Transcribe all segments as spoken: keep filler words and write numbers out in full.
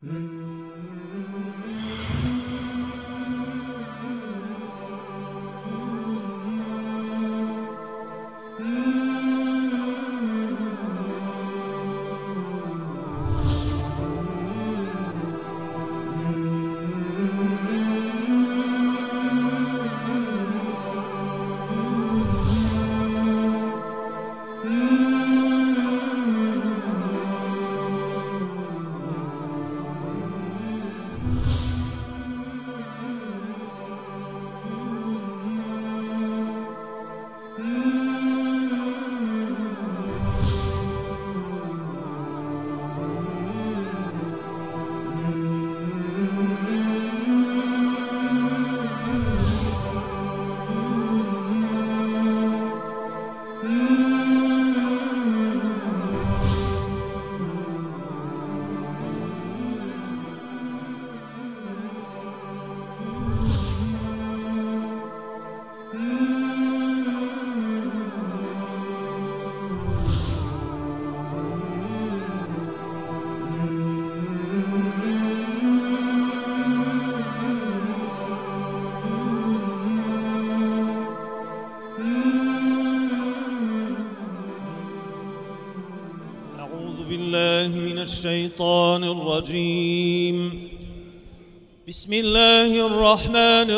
الشيطان الرجيم. بسم الله الرحمن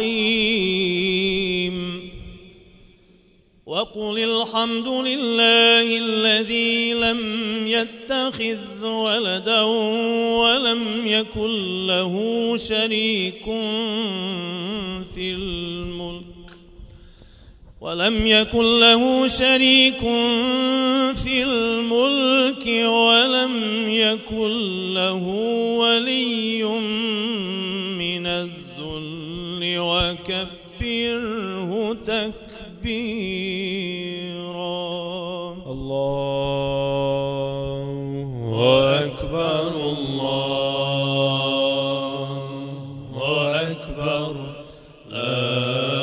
الرحيم. وقل الحمد لله الذي لم يتخذ ولدا ولم يكن له شريك في الملك ولم يكن له شريك في الملك ولم يكن له ولي من الذل وكبره تكبيرا. الله أكبر الله أكبر. لا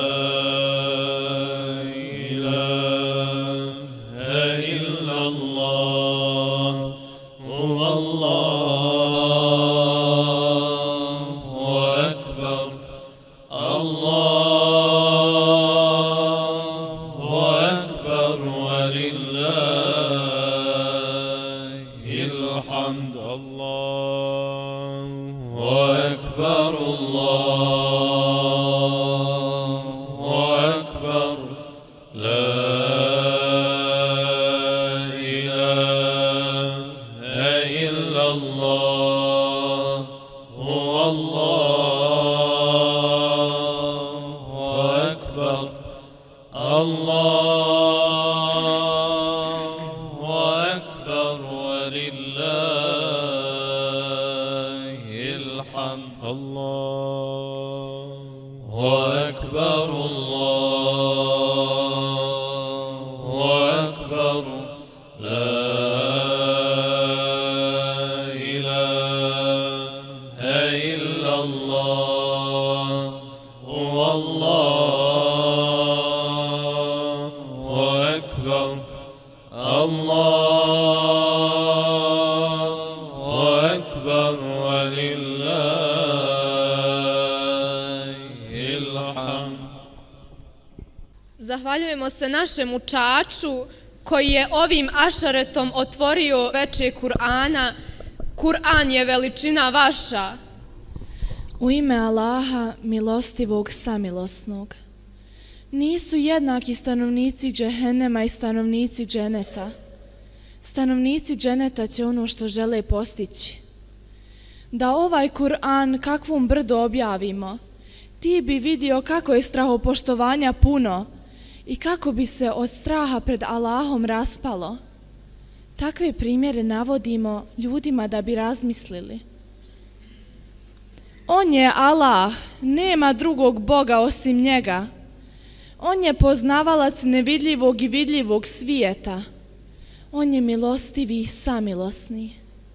Zahvaljujemo se našem učaču koji je ovim ašaretom otvorio veče Kur'ana. Kur'an je veličina vaša. U ime Allaha, milostivog, samilosnog. Nisu jednaki stanovnici džehennema i stanovnici dženeta. Stanovnici dženeta će ono što žele postići. Da ovaj Kur'an kakvom brdo objavimo, ti bi vidio kako je strahopoštovanja puno i kako bi se od straha pred Allahom raspalo. Takve primjere navodimo ljudima da bi razmislili. On je Allah, nema drugog Boga osim njega. On je poznavalac nevidljivog i vidljivog svijeta. On je milostivi i samilosni.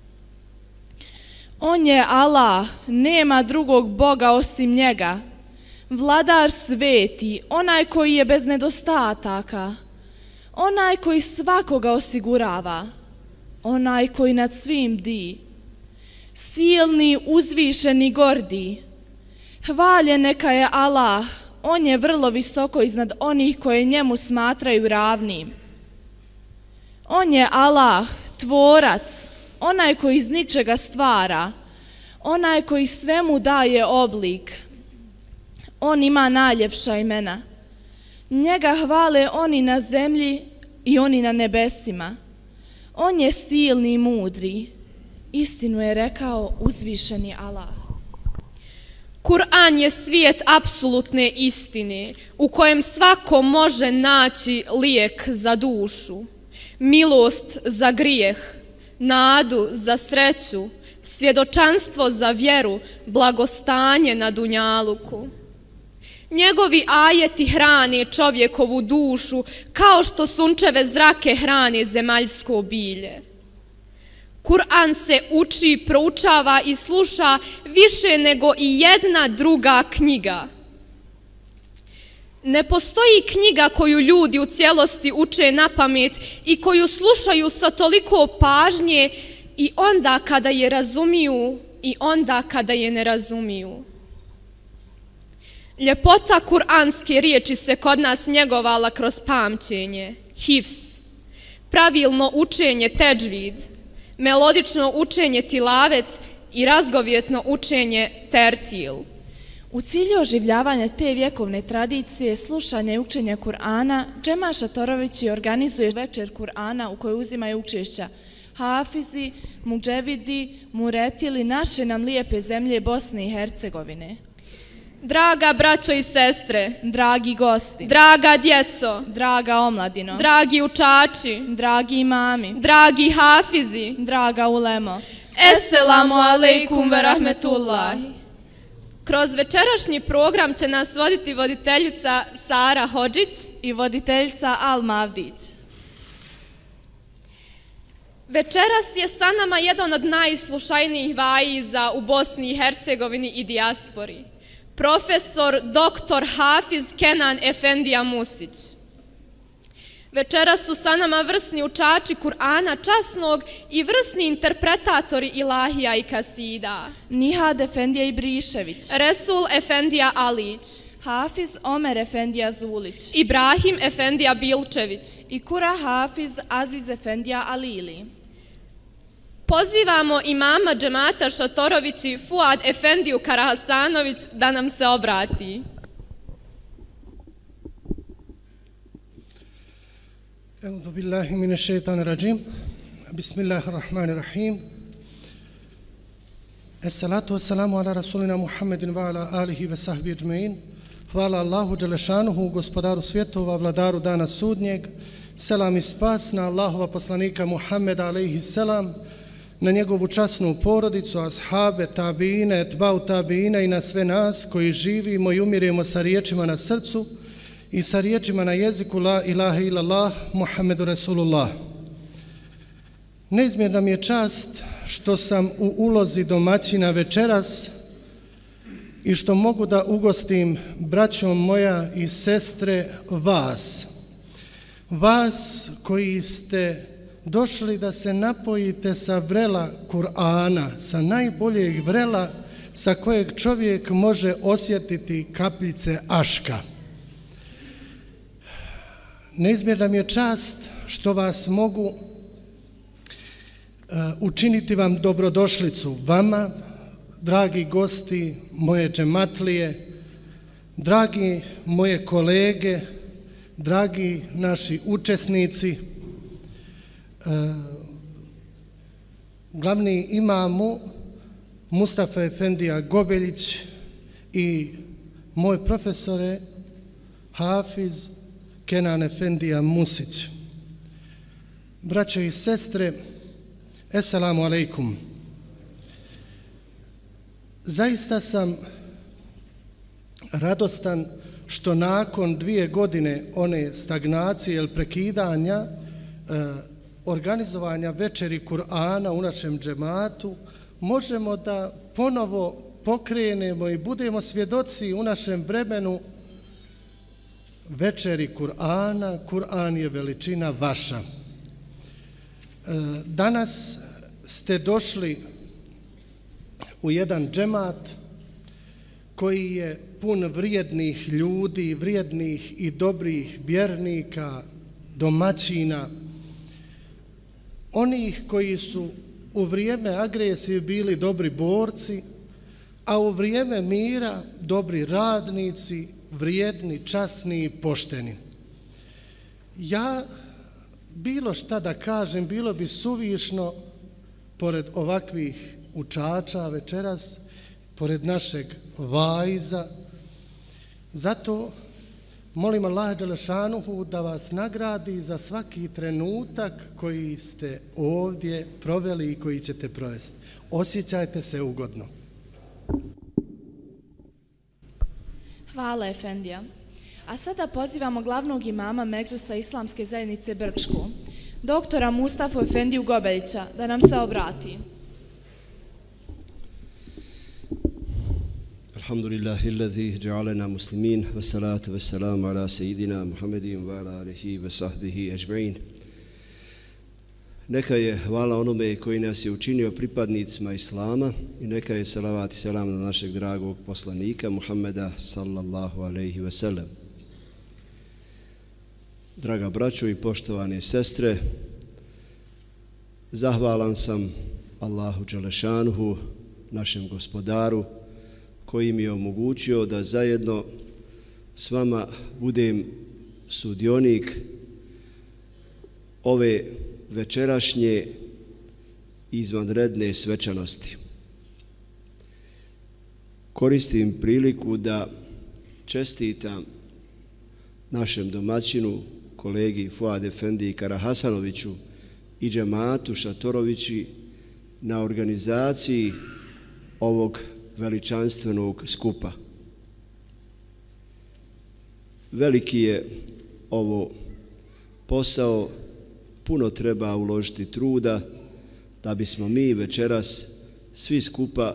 On je Allah, nema drugog Boga osim njega. Vladar sveti, onaj koji je bez nedostataka, onaj koji svakoga osigurava, onaj koji nad svim di. silni, uzvišeni, gordi. Hvaljen neka je Allah, on je vrlo visoko iznad onih koje njemu smatraju ravnim. On je Allah, tvorac, onaj koji iz ničega stvara, onaj koji svemu daje oblik. On ima najljepša imena. Njega hvale oni na zemlji i oni na nebesima. On je silni i mudri. Istinu je rekao uzvišeni Allah. Kur'an je svijet apsolutne istine u kojem svako može naći lijek za dušu, milost za grijeh, nadu za sreću, svjedočanstvo za vjeru, blagostanje na dunjaluku. Njegovi ajeti hrane čovjekovu dušu kao što sunčeve zrake hrane zemaljsko bilje. Kur'an se uči, proučava i sluša više nego i jedna druga knjiga. Ne postoji knjiga koju ljudi u cijelosti uče na pamet i koju slušaju sa toliko pažnje i onda kada je razumiju i onda kada je ne razumiju. Ljepota kuranske riječi se kod nas njegovala kroz pamćenje, hifz, pravilno učenje teđvid, melodično učenje tilavet i razgovjetno učenje tertil. U cilju oživljavanja te vjekovne tradicije, slušanja i učenja Kur'ana, Džema Šatorović organizuje večer Kur'ana u kojoj uzimaju učešća hafizi, mudževidi, muretili naše nam lijepe zemlje Bosne i Hercegovine. Draga braćo i sestre, dragi gosti, draga djeco, draga omladino, dragi učači, dragi imami, dragi hafizi, draga ulemo, Esselamu alaikum ve rahmetullahi. Kroz večerašnji program će nas voditi voditeljica Sara Hodžić i voditeljica Al Mavdić. Večeras je sa nama jedan od najslušajnijih vaiza u Bosni i Hercegovini i dijaspori. Profesor doktor Hafiz Kenan Efendija Musić. Večeras su sa nama vrsni učači Kur'ana časnog i vrsni interpretatori ilahija i kasida. Nihad Efendija Ibrišević, Resul Efendija Alić, Hafiz Omer Efendija Zulić, Ibrahim Efendija Bilčević i Kura Hafiz Aziz Efendija Alili. Pozivamo imama džemata Šatorović i Fuad Efendiju Karahasanović da nam se obrati. Euzu billahi mineşşeytanirracim. Bismillahirrahmanirrahim. Esselatu vesselamu ala rasulina Muhammedin wa ala alihi ve sahbihi ecmaîn. Hvala Allahu dželešanuhu, gospodaru svjetova, vladaru dana sudnjeg. Selam i spas na Allahova poslanika Muhammeda alejhi selam, na njegovu časnu porodicu, ashabe, tabiine, etbau tabiine i na sve nas koji živimo i umiremo sa riječima na srcu i sa riječima na jeziku la ilaha illallah Muhammedu Rasulullah. Neizmjerna mi je čast što sam u ulozi domaćina večeras i što mogu da ugostim braćom moja i sestre vas. Vas koji ste došli da se napojite sa vrela Kur'ana, sa najboljeg vrela sa kojeg čovjek može osjetiti kapljice aška. Neizmjerna mi je čast što vas mogu uh, učiniti vam dobrodošlicu, vama, dragi gosti, moje džematlije, dragi moje kolege, dragi naši učesnici, uh, glavni imamu Mustafa Efendija Gobeljić i moj profesore Hafiz Kenan Efendija Musić. Braćo i sestre, Esselamu alaikum. Zaista sam radostan što nakon dvije godine one stagnacije ili prekidanja eh, organizovanja večeri Kur'ana u našem džematu možemo da ponovo pokrenemo i budemo svjedoci u našem vremenu večeri Kur'ana. Kur'an je veličina vaša. Danas ste došli u jedan džemat koji je pun vrijednih ljudi, vrijednih i dobrih vjernika, domaćina, onih koji su u vrijeme agresije bili dobri borci, a u vrijeme mira dobri radnici, vrijedni, časni i pošteni. Ja bilo šta da kažem, bilo bi suvišno pored ovakvih učača večeras, pored našeg vajza. Zato molim Allaha dželešanuhu da vas nagradi za svaki trenutak koji ste ovdje proveli i koji ćete provesti. Osjećajte se ugodno. Hvala, efendija. A sada pozivamo glavnog imama Medžlisa Islamske zajednice Brčko, doktora Mustafu Efendiju Gobeljića, da nam se obrati. Alhamdulillahi allazi ja'alana muslimin, wassalatu wassalamu ala sejidina Muhammedin wa ala alihi wa sahbihi ajma'in. Neka je hvala onome koji nas je učinio pripadnicima Islama i neka je salavat i selam na našeg dragog poslanika Muhammeda sallallahu alaihi wa sallam. Draga braćo i poštovane sestre, zahvalan sam Allahu dželešanuhu, našem gospodaru, koji mi je omogućio da zajedno s vama budem sudionik ove večerašnje izvanredne svečanosti. Koristim priliku da čestitam našem domaćinu, kolegi Fuad Efendiji Karahasanoviću i džematu Šatorovići na organizaciji ovog veličanstvenog skupa. Veliki je ovo posao, puno treba uložiti truda da bismo mi večeras svi skupa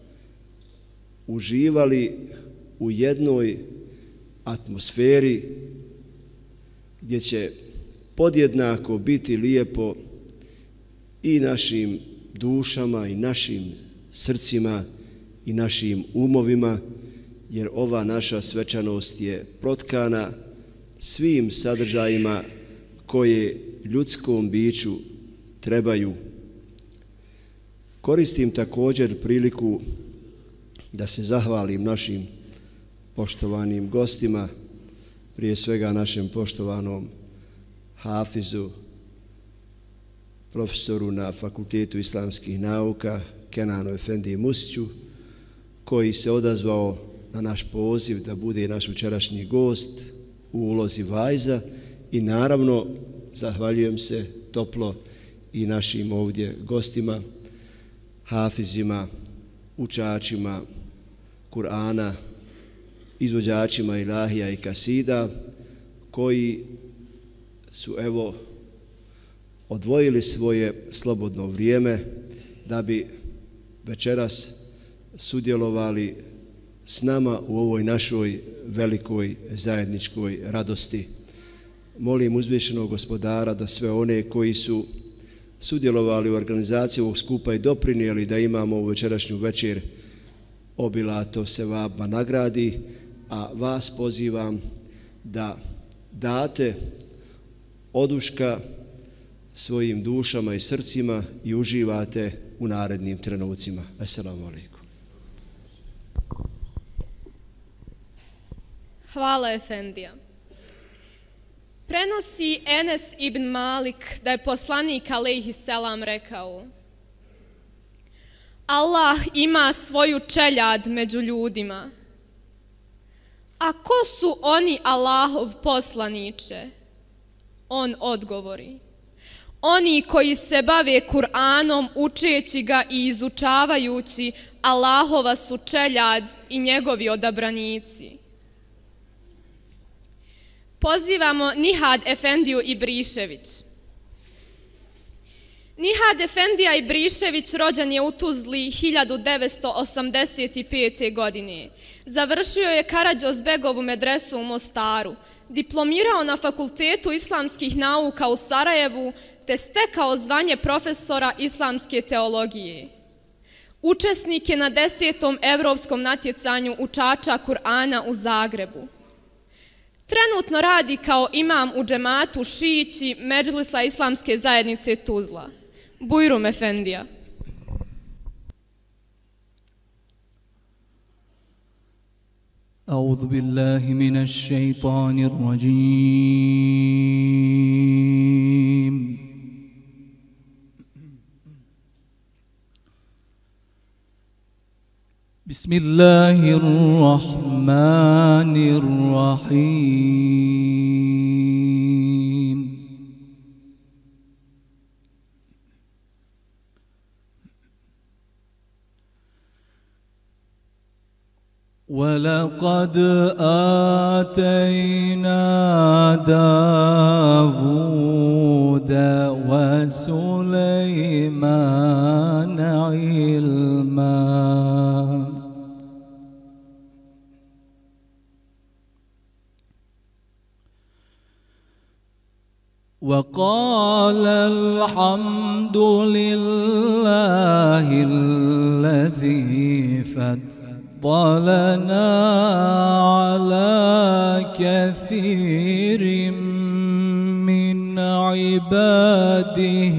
uživali u jednoj atmosferi gdje će podjednako biti lijepo i našim dušama i našim srcima i našim umovima, jer ova naša svečanost je protkana svim sadržajima koje ljudskom biću trebaju. Koristim također priliku da se zahvalim našim poštovanim gostima, prije svega našem poštovanom hafizu, profesoru na Fakultetu islamskih nauka, Kenanu Efendiji Musiću, koji se odazvao na naš poziv da bude naš večerašnji gost u ulozi vajza, i naravno zahvaljujem se toplo i našim ovdje gostima, hafizima, učačima Kur'ana, izvođačima ilahija i kasida, koji su evo odvojili svoje slobodno vrijeme da bi večeras sudjelovali s nama u ovoj našoj velikoj zajedničkoj radosti. Molim uzvišenog gospodara da sve one koji su sudjelovali u organizaciji ovog skupa i doprinijeli da imamo ovu večerašnju večer obilato se vama nagradi, a vas pozivam da date oduška svojim dušama i srcima i uživate u narednim trenucima. Assalamu alaikum. Hvala, efendija. Prenosi Enes ibn Malik da je poslanik alejhi selam rekao: Allah ima svoju čeljad među ljudima. A ko su oni, Allahov poslaniče? On odgovori: oni koji se bave Kur'anom, učeći ga i izučavajući, Allahova su čeljad i njegovi odabranici. Pozivamo Nihad Efendiju Ibrišević. Nihad Efendija Ibrišević rođen je u Tuzli hiljadu devetsto osamdeset pete. godine. Završio je Karađozbegovu medresu u Mostaru, diplomirao na Fakultetu islamskih nauka u Sarajevu te stekao zvanje profesora islamske teologije. Učesnik je na desetom evropskom natjecanju učača Kur'ana u Zagrebu. Trenutno radi kao imam u džematu Šići Medžlisa Islamske zajednice Tuzla. Bujrum Efendija. أعوذ بالله من الشيطان الرجيم بسم الله الرحمن الرحيم ولقد آتينا داود وسليمان علما وقال الحمد لله الذي فضلنا على كثير من عباده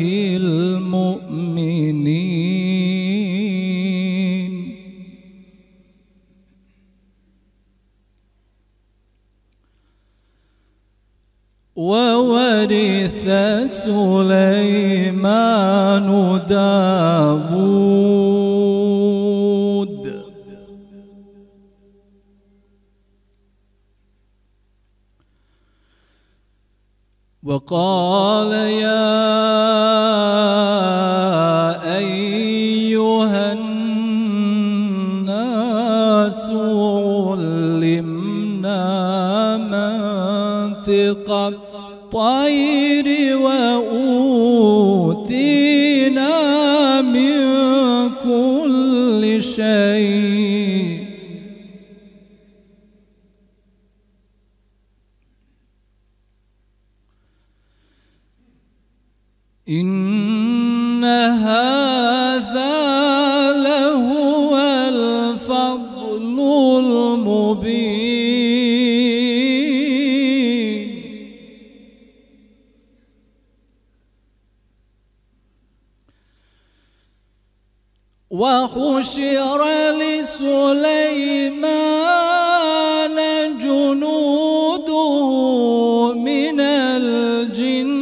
المؤمنين وورث سليمان داود وقال يا أيها الناس علمنا منطق الطير وأوتينا من كل شيء إن هذا لهو الفضل المبين وحشر لسليمان جنوده من الجن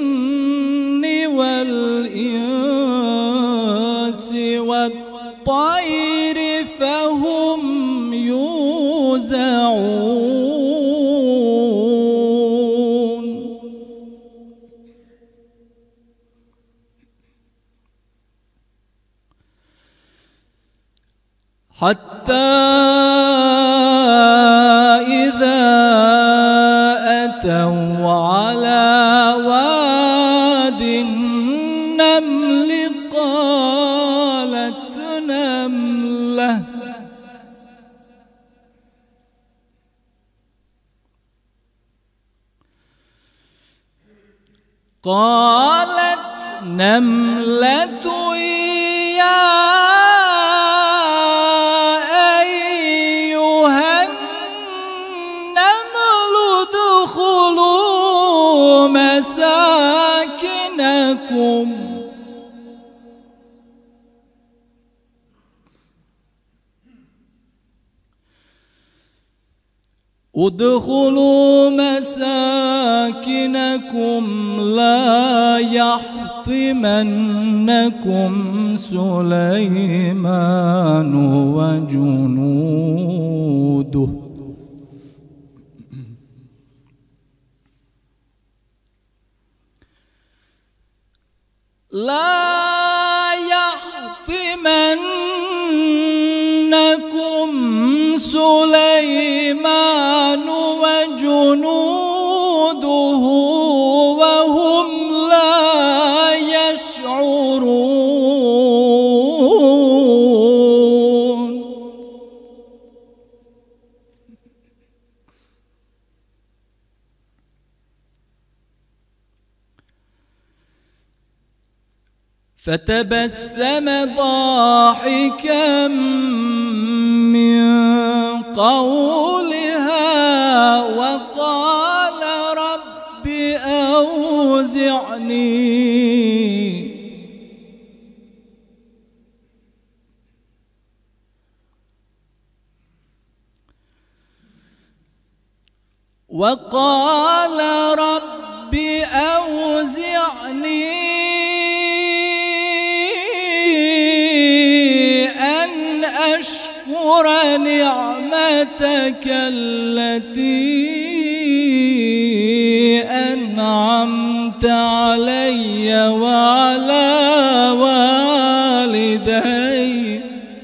والإنس والطير فهم يوزعون حتى إذا أتوا على واد النمل قالت نملة قالت نملة يا أيها النمل ادخلوا مساكنكم ادخلوا مساكنكم لا يحطمنكم سليمان وجنوده لا يحطمنكم سليمان وجنوده وهم لا يشعرون فتبسم ضاحكا من قولها وقال رب أوزعني وقال رب أوزعني أن أشكر نعمتك التي أنعمت علي وعلى والدي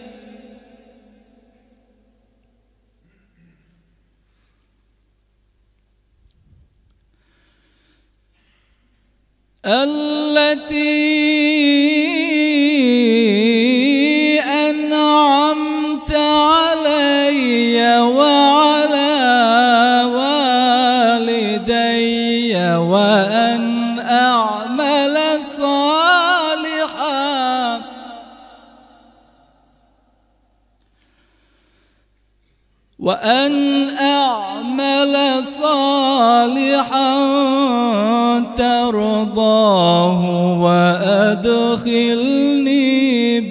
التي أنعمت علي وعلى والدي وأن أعمل صالحا وأن أعمل صالحا ترضاه وأدخلني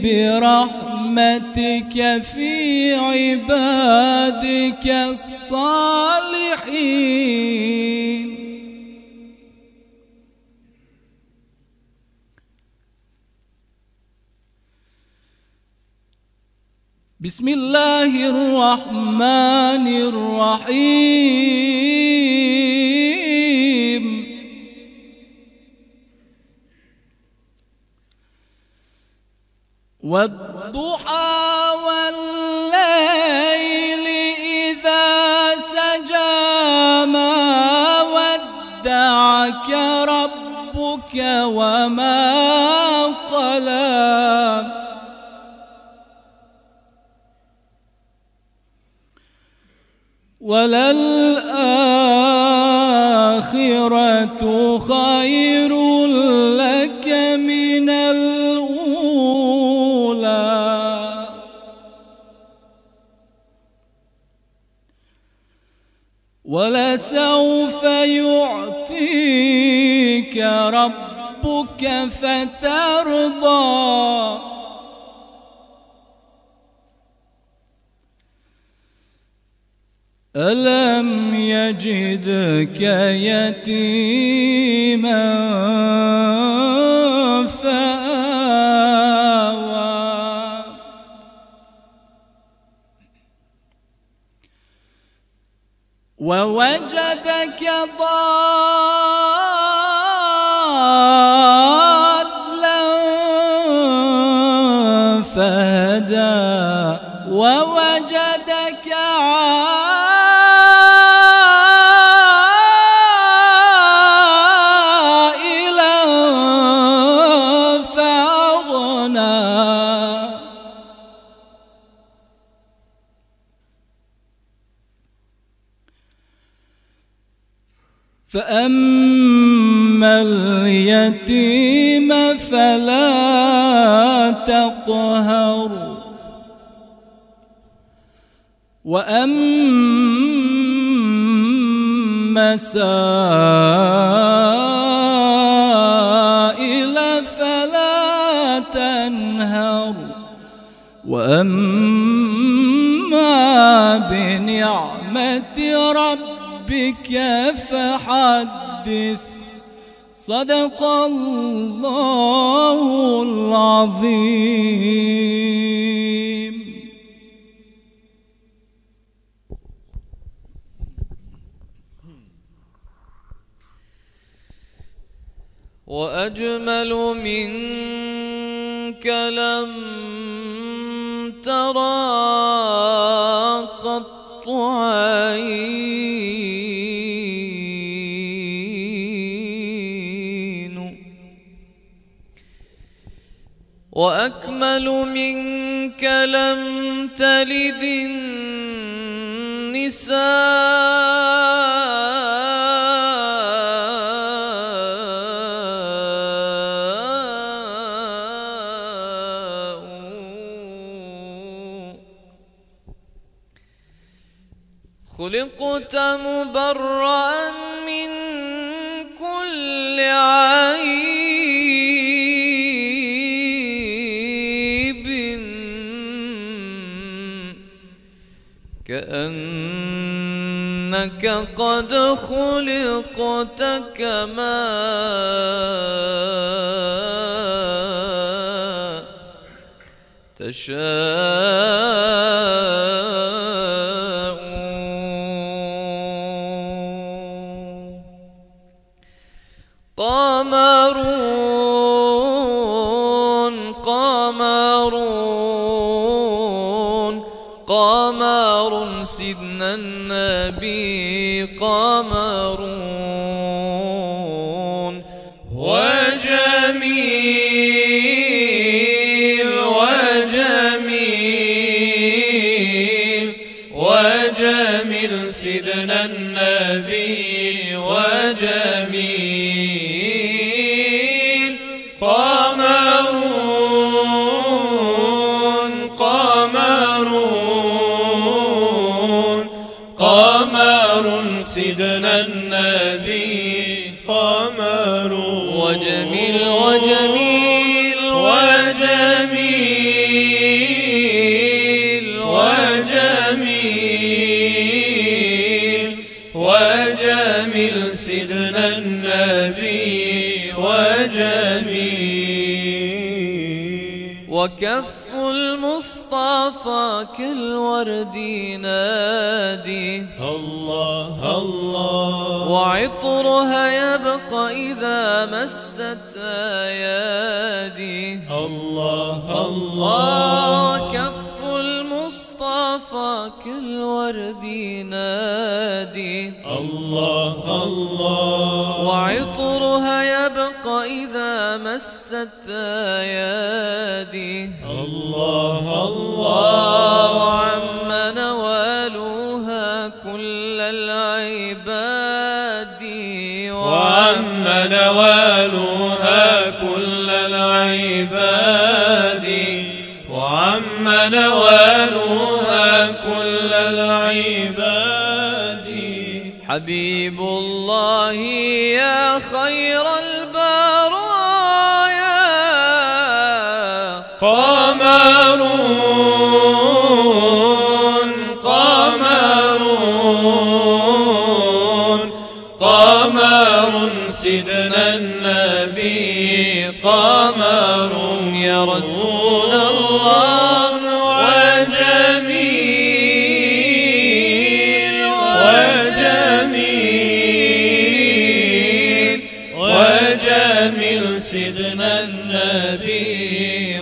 برحمتك في عبادك الصالحين. بسم الله الرحمن الرحيم. والضحى والليل إذا سجى ما ودعك ربك وما قلى وللآخرة خير لك من الأولى ولسوف يعطيك ربك فترضى ألم يجدك يتيما فآوى ووجدك ضالا فهدى ووجدك فأما اليتيم فلا تقهر وأما السائل فلا تنهر وأما بنعمة ربك بك فحدث. صدق الله العظيم. وأجمل منك لم ترى قط عين وأكمل منك لم تلد النساء خلقت مبرأ من كل عيب كأنك قد خلقت كما تشاء. قمرون قمرون قمر سيدنا النبي قمرون وجميل وجميل وجميل سيدنا النبي وجميل قمرون قمرون قمر سيدنا النبي قمر وجميل وجميل وجميل وجميل وجميل سيدنا النبي وجميل. وكف المصطفى كالورد ينادي الله الله وعطرها يبقى إذا مست أيادي الله الله. كف المصطفى كالورد ينادي الله الله وعطرها يبقى إذا مست أيادي الله الله. وعم نوالها كل العباد وعم نوالها كل العباد وعم نوالها كل العباد. حبيب الله يا خير البرايا قمرون قمرون قمر سيدنا النبي قمر يا رسول الله وجميل وجميل وجميل سيدنا النبي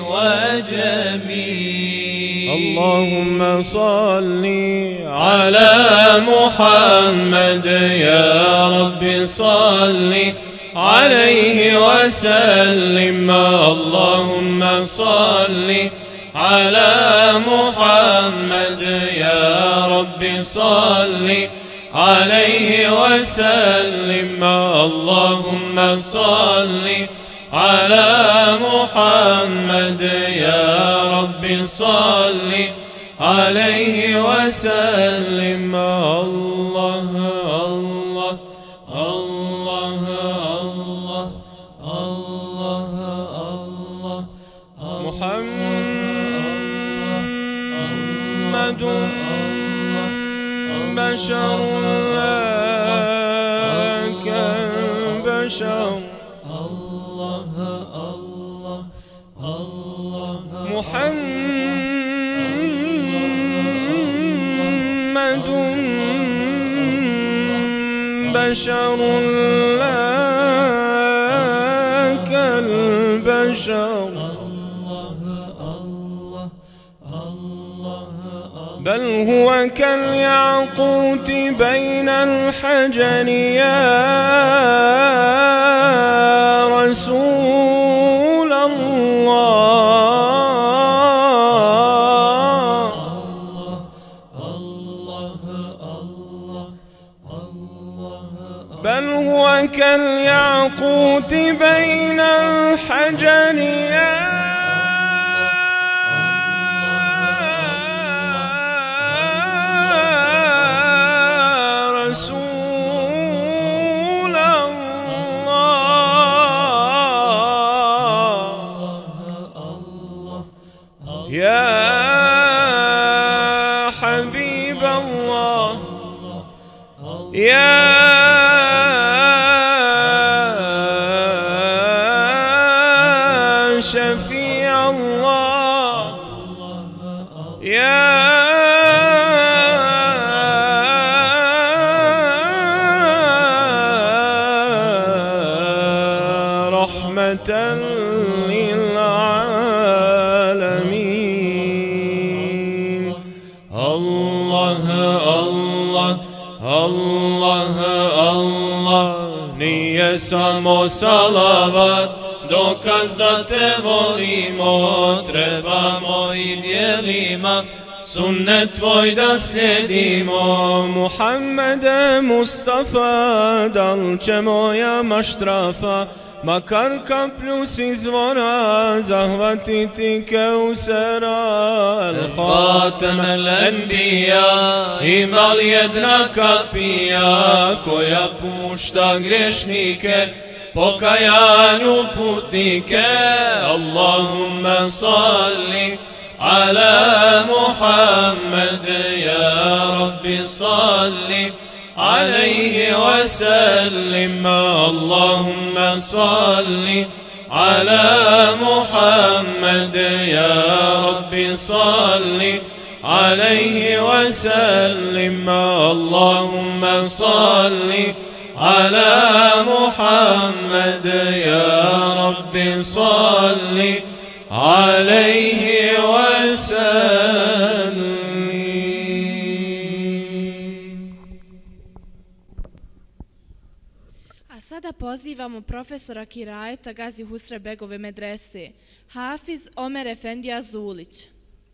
وجميل. اللهم صل على محمد يا رب صل عليه وسلم. اللهم صل على محمد يا رب صل عليه وسلم. اللهم صل على محمد يا رب صل عليه وسلم. الله الله الله الله الله الله. محمد بشر لا كالبشر. الله الله الله. محمد بشر لا كالبشر. بل هو كالياقوت بين الحجر يا رسول الله. بل هو كالياقوت بين الحجر يا يا شفيع الله يا رحمة للعالمين. الله الله الله الله nije samo salavat dokaz da te volimo, trebamo i djelima sunnet tvoj da slijedimo. Muhammede Mustafa, dal će moja maštrafa makar kaplju s izvora zahvatiti Keusera. Al-Khatam al-Anbiya, ima li jedna kapija koja pušta grešnike, pokajanju putnike. Allahumma salli ala Muhammad, ya Rabbi salli عليه وسلم. اللهم صل على محمد يا رب صل عليه وسلم. اللهم صل على محمد يا رب صل عليه وسلم. Sada pozivamo profesora kirajeta Gazi Husre Begove medrese, Hafiz Omer Efendija Zulić.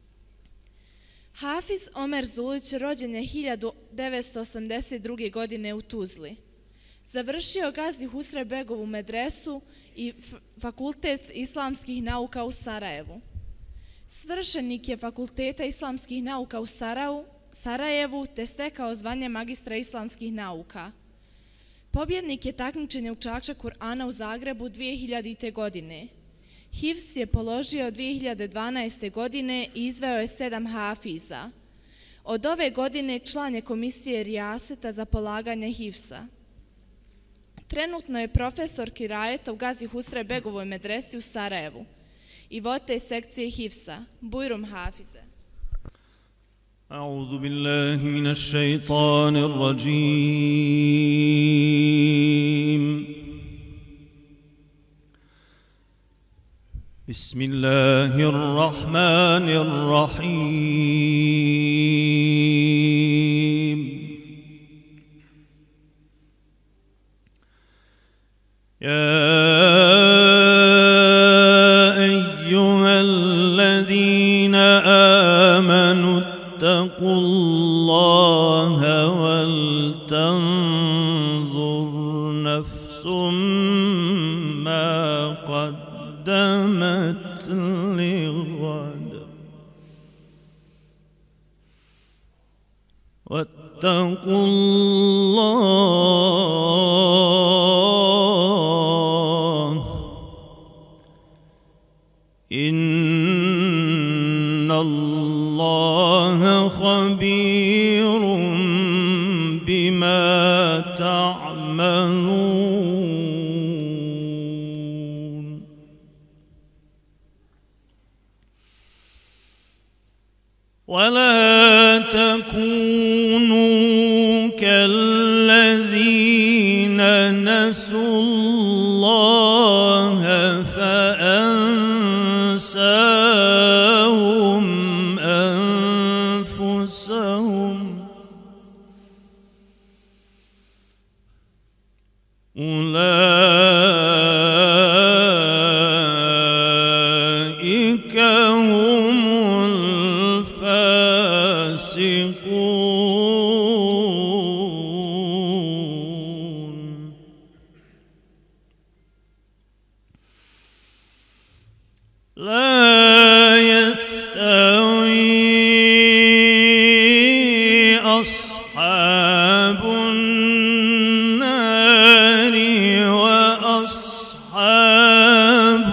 Hafiz Omer Zulić rođen je hiljadu devetsto osamdeset druge. godine u Tuzli. Završio Gazi Husre Begovu medresu i Fakultet islamskih nauka u Sarajevu. Svršenik je Fakulteta islamskih nauka u Sarajevu te stekao zvanje magistra islamskih nauka. Pobjednik je takmičenja učača Kur'ana u Zagrebu dvije hiljadite. godine. Hifz je položio dvije hiljade dvanaeste. godine i izveo je sedam hafiza. Od ove godine član je komisije Rijaseta za polaganje hifza. Trenutno je profesor kirajeta u Gazi Husre Begovoj medresi u Sarajevu i voditelj sekcije hifza. Bujrum Hafize. أعوذ بالله من الشيطان الرجيم. بسم الله الرحمن الرحيم. يا أيها الذين آمنوا اتقوا الله ولتنظر نفس ما قدمت لغد واتقوا الله إن الله خبير بما تعملون. ولا تكونوا كالذين نسوا الله فأنساهم أنفسهم أولئك هم الفاسقون. لا يستوي أصحاب النار وأصحاب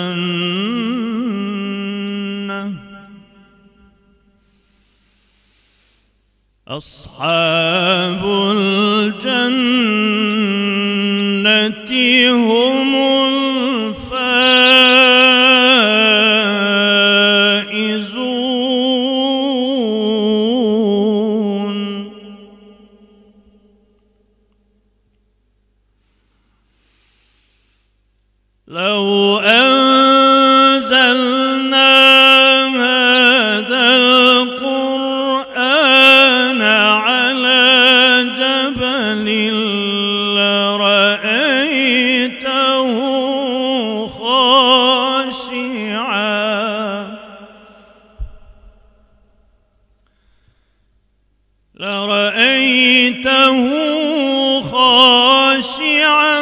الجنة أصحاب الجنة هم الفائزون. لو أنزلنا هذا القرآن على جبل لرأيته خاشعا لرأيته خاشعا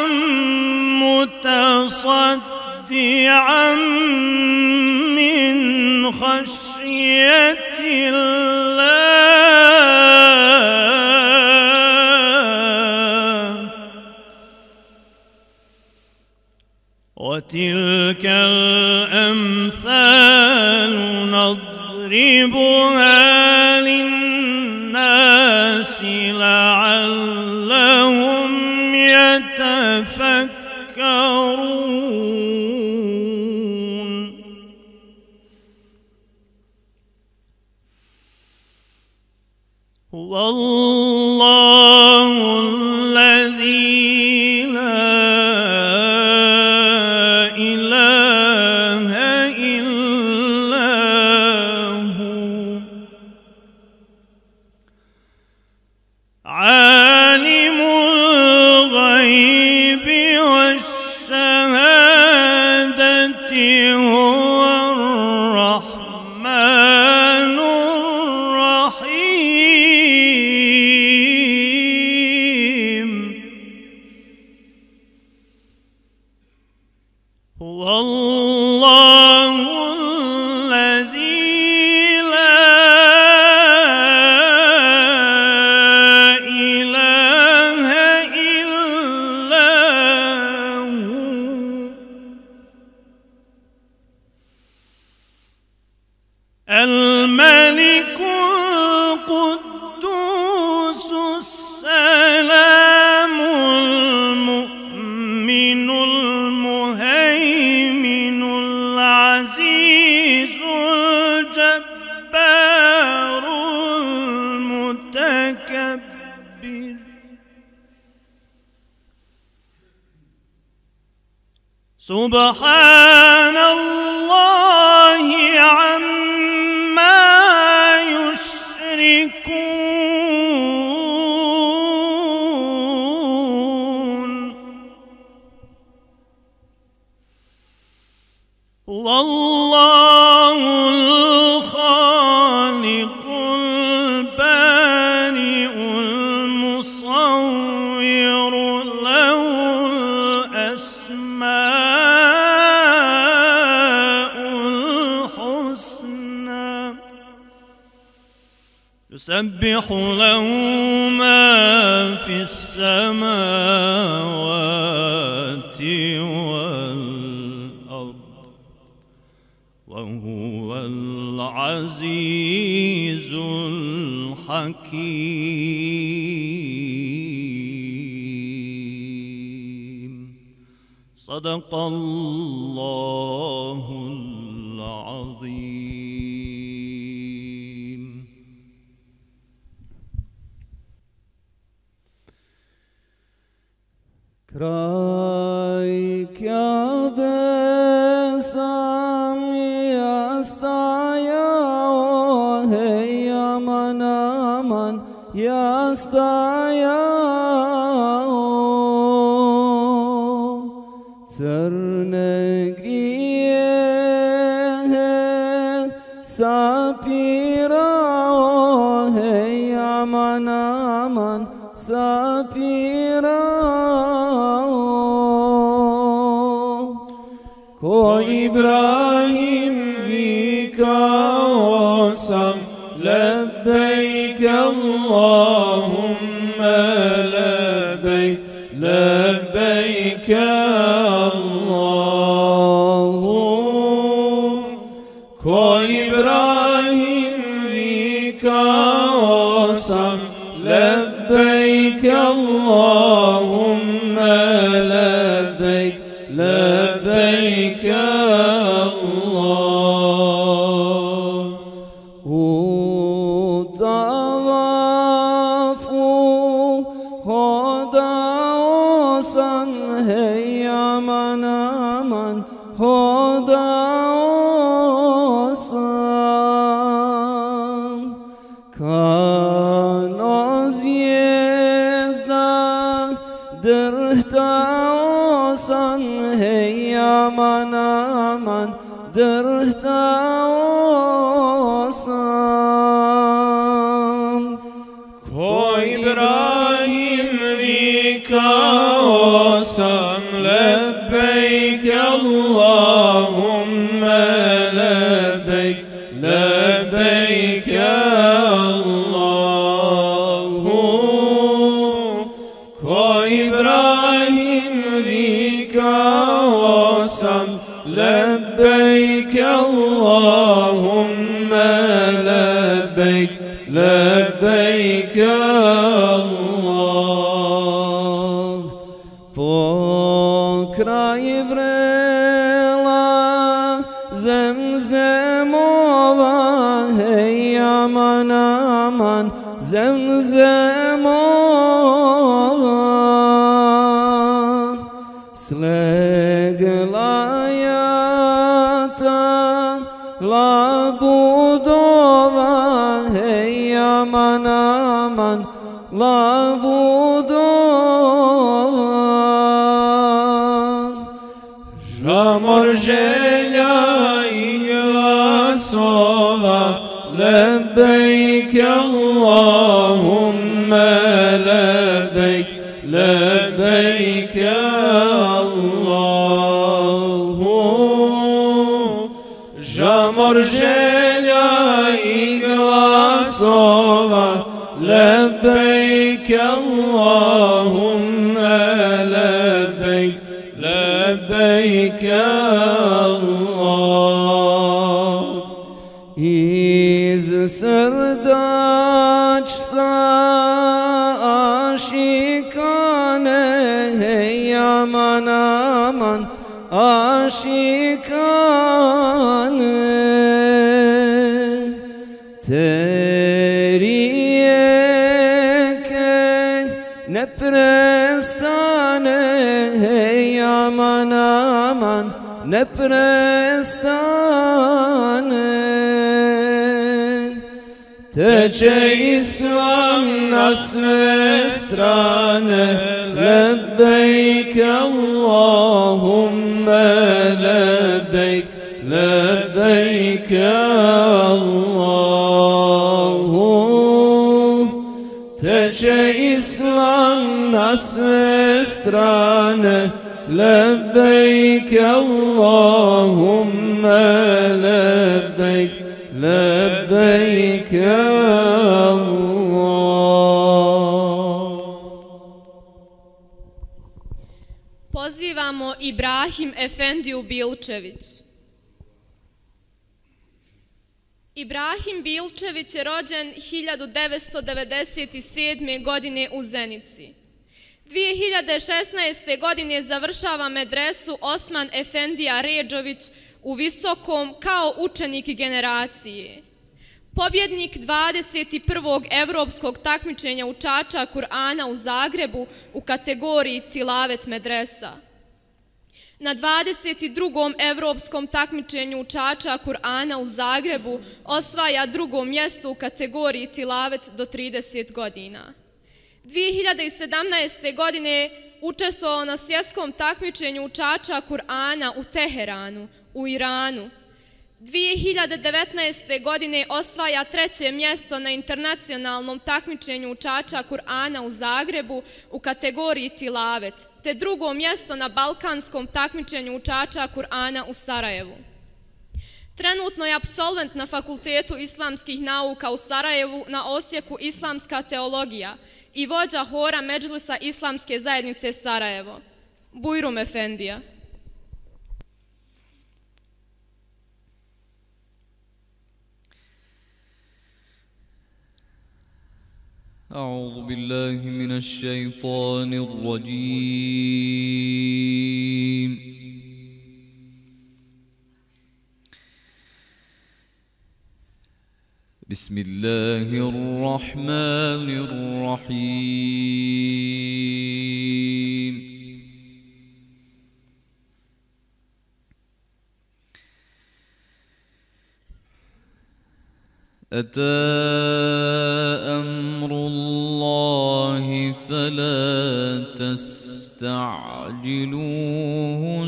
متصدعا من خشية الله. وتلك الأمثال نضربها للناس لعلهم يتفكرون. هو الله الذي لا إله إلا هو عالم الغيب والشهادة هو الرحمن الرحيم. هو الله الذي لا إله إلا هو الملك القدوس السلام المؤمن المهيمن العزيز الجبار المتكبر. سبحان الله عما يشركون. والله الخالق البارئ المصور له الأسماء الحسنى يسبح له ما في السماوات والأرض وهو العزيز الحكيم. صدق الله العظيم. Kraj Kjabe sam ja stajao, hej aman aman ja stajao. Crne grijehe sapirao, hej aman aman sapirao. Ko Ibrahim vikao sam, لبيك اللهم لبيك لبيك الله. Ko Ibrahim vikao sam, u tavafu hodao sam, hej aman aman, hodao sam. Kano zvijezda drhtao sam, hej aman aman, drhtao sam. Ko Ibrahim vikao sam, lebejk Allahumma lebejk, lebejk Allahu. Ko Ibrahim vikao sam, lebejk Allahumma lebejk, lebejk Allah. Pokraj vrela zemzemova, hej aman aman, zemzemova. Slegla jata labudova, hej aman aman, labudova. Žamor želja i glasova, lebejk Allahumma lebejk, lebejk Allahu. Žamor želja i glasova, lebejk Allahumma lebejk, lebejk Allah. Iz srdač sa ašikane, hej aman aman, ašikane. Te rijeke ne prestane, hej aman aman, ne prestane. Teče islam na sve strane, lebejk Allahumma lebejk, lebejk Allahu. Teče islam na sve strane, lebejk Allahumma lebejk, lebejk Allah. Pozivamo Ibrahim Efendiju Bilčević. Ibrahim Bilčević je rođen hiljadu devetsto devedeset sedme. godine u Zenici. dvije hiljade šesnaeste. godine završava medresu Osman Efendija Redžović u Visokom kao učenik generacije. Pobjednik dvadeset prvog evropskog takmičenja učača Kur'ana u Zagrebu u kategoriji Tilavet medresa. Na dvadeset drugom evropskom takmičenju učača Kur'ana u Zagrebu osvaja drugo mjesto u kategoriji Tilavet do trideset godina. dvije hiljade sedamnaeste. godine učestvovao na svjetskom takmičenju učača Kur'ana u Teheranu, u Iranu. dvije hiljade devetnaeste. godine osvaja treće mjesto na internacionalnom takmičenju učača Kur'ana u Zagrebu u kategoriji Tilavet, te drugo mjesto na balkanskom takmičenju učača Kur'ana u Sarajevu. Trenutno je apsolvent na Fakultetu islamskih nauka u Sarajevu na osjeku Islamska teologija i vođa hora Medžlisa Islamske zajednice Sarajevo. Bujrum Efendija. أعوذ بالله من الشيطان الرجيم بسم الله الرحمن الرحيم. أتى أمر الله فلا تستعجلوه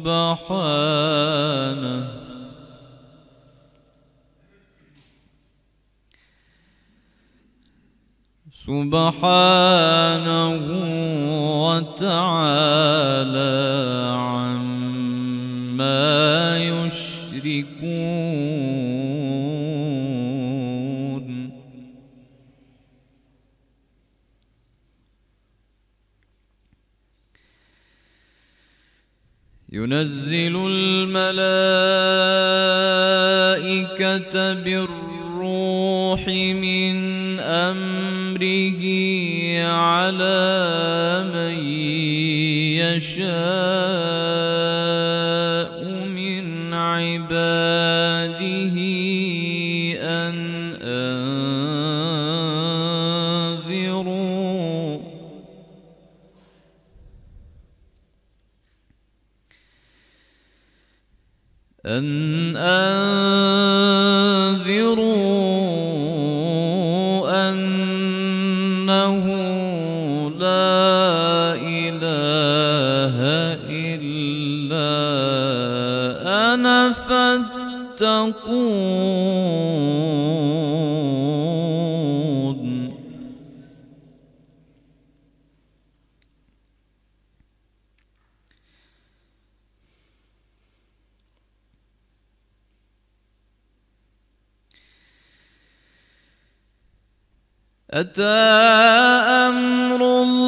سبحانه سبحانه وتعالى عما يشركون. ينزل الملائكة بالروح من أمره على من يشاء من عباده أن أنذروا أن أنذروا أنه لا إله إلا أنا فاتقون. أتى أمر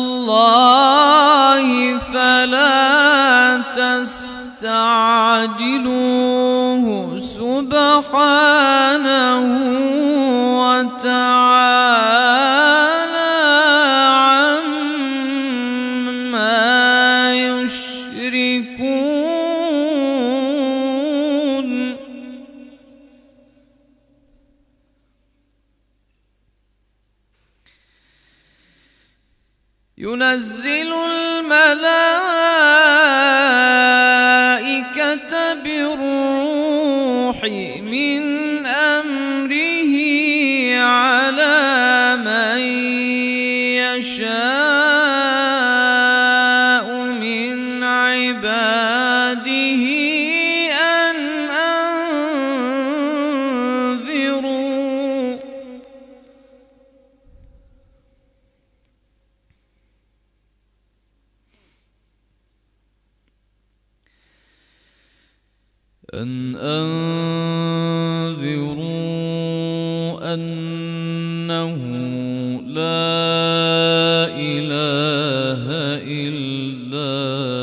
الله فلا تستعجلوه سبحانه وتعالى عما يشركون. ينزل الملائكة بالروح من أمره على من يشاء من عباده أن أنذروا أن أنذروا أنه لا إله إلا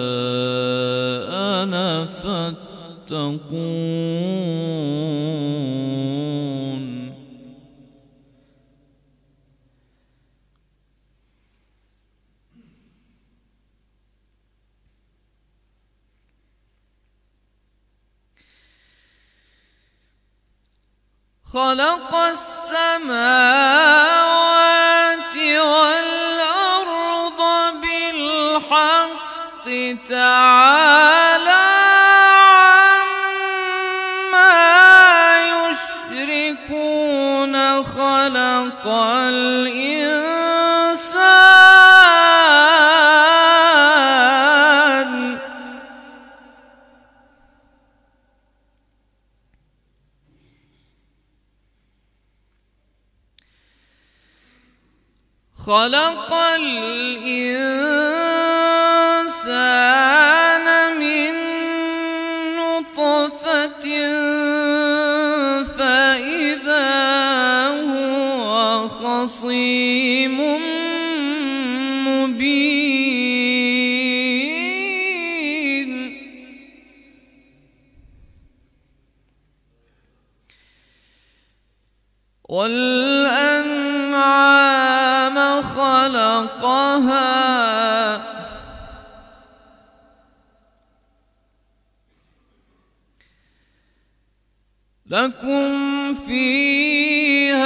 أنا فاتقون. خلق السماوات والأرض بالحق تعالى عما يشركون. خلق الإنسان خلق الإنسان من نطفة فإذا هو خصيم مبين. والأنعام خلقها لكم فيها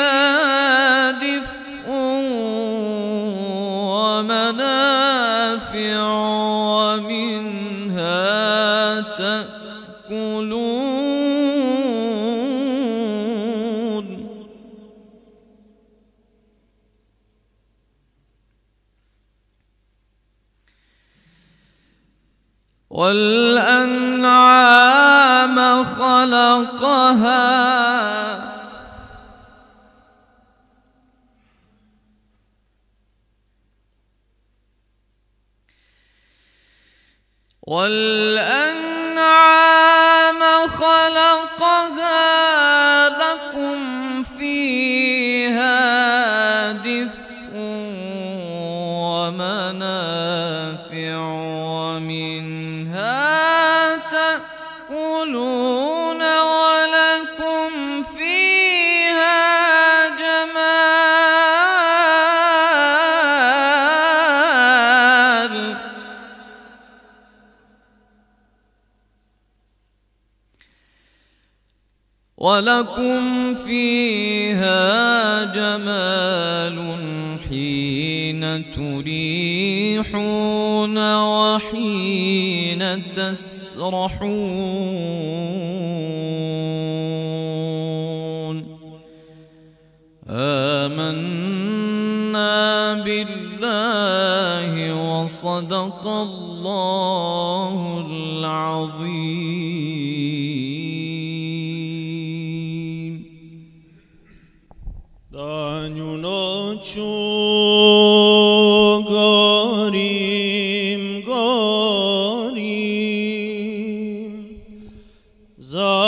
والأنعام خلقها والأنعام خلقها لكم فيها دفء ومنافع ومنها تأكلون ولكم فيها جمال ولكم فيها جمال حين تريحون وحين تسرحون آمنا بالله وصدق الله العظيم. Danju noću gorim, gorim, za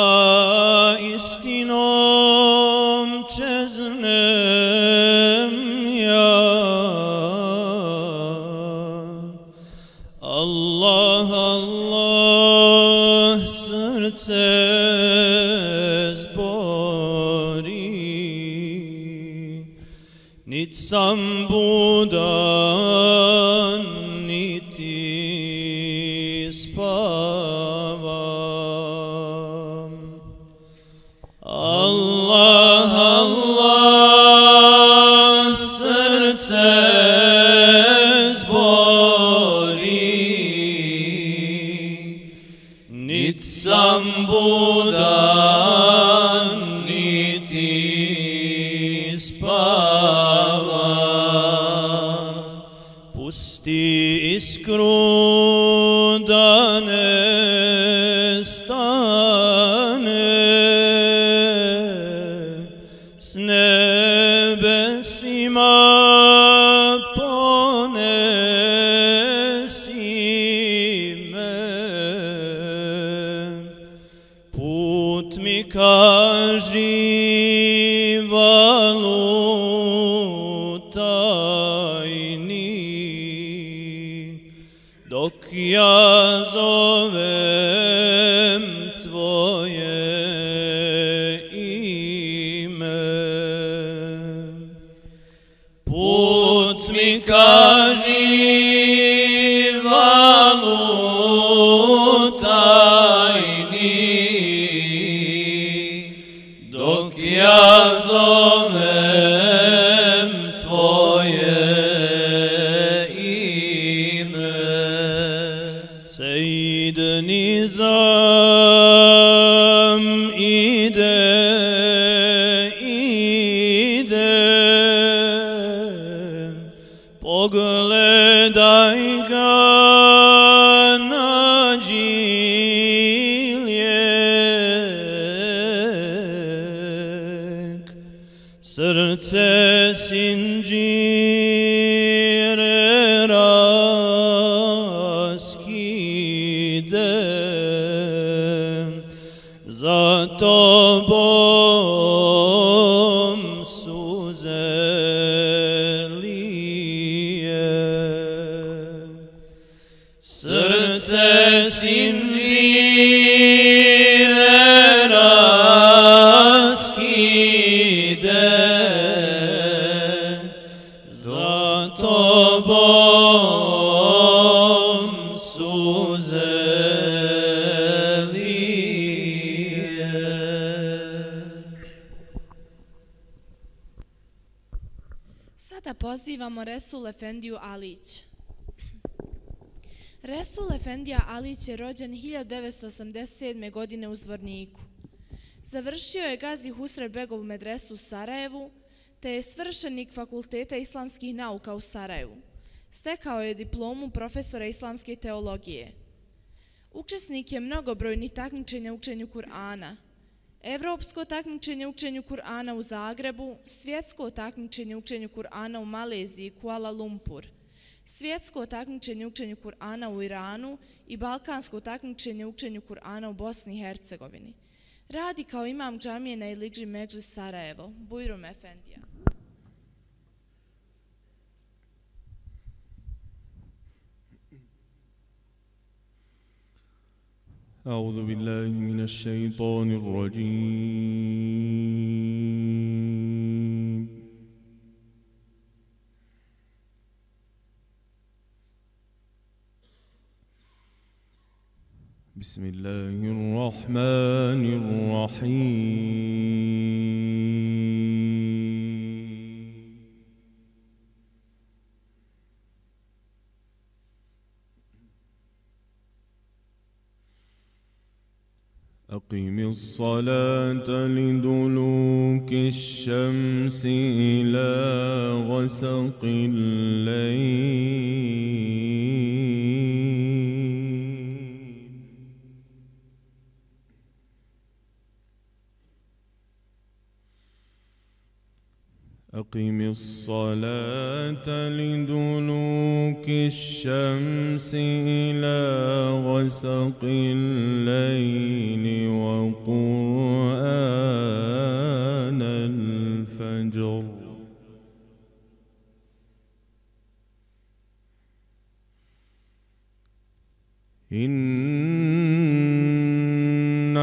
istinom čeznem ja. Allah, Allah, srce nit sam budan, niti spavam. Allah, Allah, srce zbori, nit sam budan, niti spavam. Pusti iskru da ne stane, s nebesima ponesi me, put mi kaži dok ja zovem tvoje ime. Put mi kaži valutajni, dok ja zovem tvoje Seyyid Nizam ide, ide, pogledaj ga nađi lijek, srce sinđire raskide, za tobom suze lije. Srce sinđire raskide, za tobom suze lije. Sada pozivamo Resul Efendiju Alić. Resul Efendija Alić je rođen hiljadu devetsto osamdeset sedme. godine u Zvorniku. Završio je Gazi Husrev Begov medresu u Sarajevu, te je svršenik Fakulteta islamskih nauka u Sarajevu. Stekao je diplomu profesora islamske teologije. Učesnik je mnogobrojnih takmičenja u učenju Kur'ana. Evropsko takmičenje u učenju Kur'ana u Zagrebu, svjetsko takmičenje u učenju Kur'ana u Maleziji, Kuala Lumpur, svjetsko takmičenje u učenju Kur'ana u Iranu i balkansko takmičenje u učenju Kur'ana u Bosni i Hercegovini. Radi kao imam džamije na Iligži Medžlis Sarajevo, Bujrum Efendija. أعوذ بالله من الشيطان الرجيم بسم الله الرحمن الرحيم أقم الصلاة لدلوك الشمس إلى غسق الليل أقم الصلاة لدلوك الشمس إلى غسق الليل وقرآن الفجر إن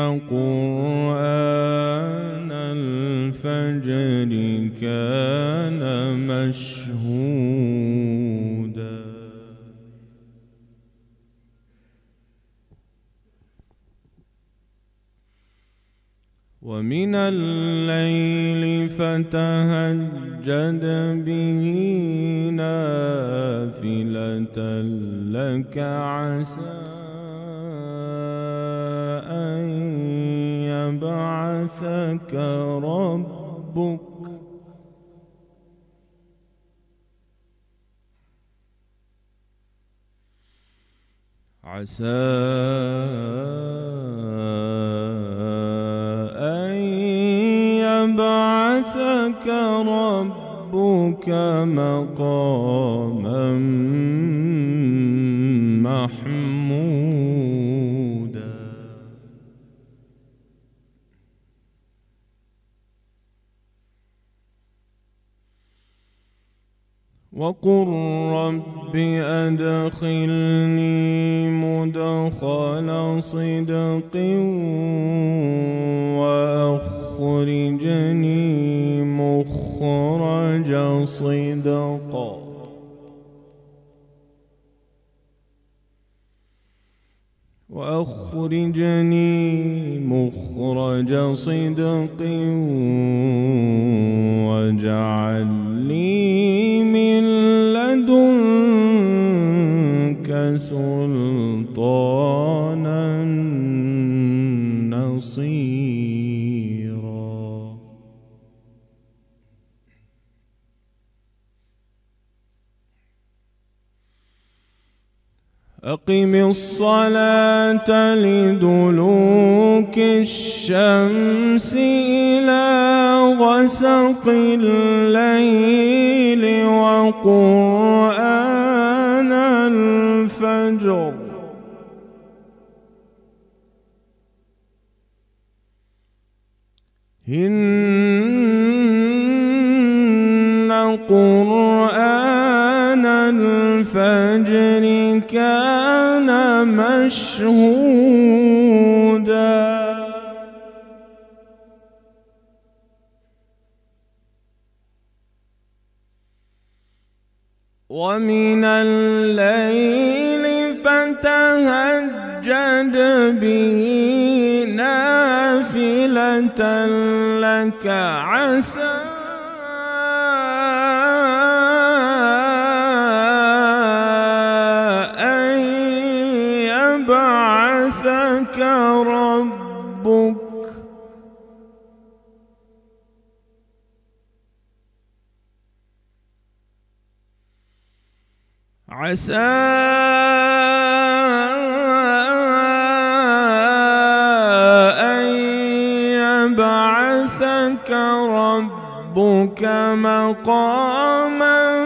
قرآن الفجر كان مشهودا ومن الليل فتهجد به نافلة لك عسى أن يبعثك ربك عسى أن يبعثك ربك مقاما محمودا وقل رب أدخلني مدخل صدق وأخرجني مخرج صدق وأخرجني مخرج صدق واجعل لي من لدنك سلطانا نصيرا أقم الصلاة لدلوك الشمس إلى غسق الليل وقرآن الفجر إن قرآن الفجر كان مشهودا ومن الليل فتهجد به نافلة لك عسى أن يبعثك ربك عسى ربك مقاما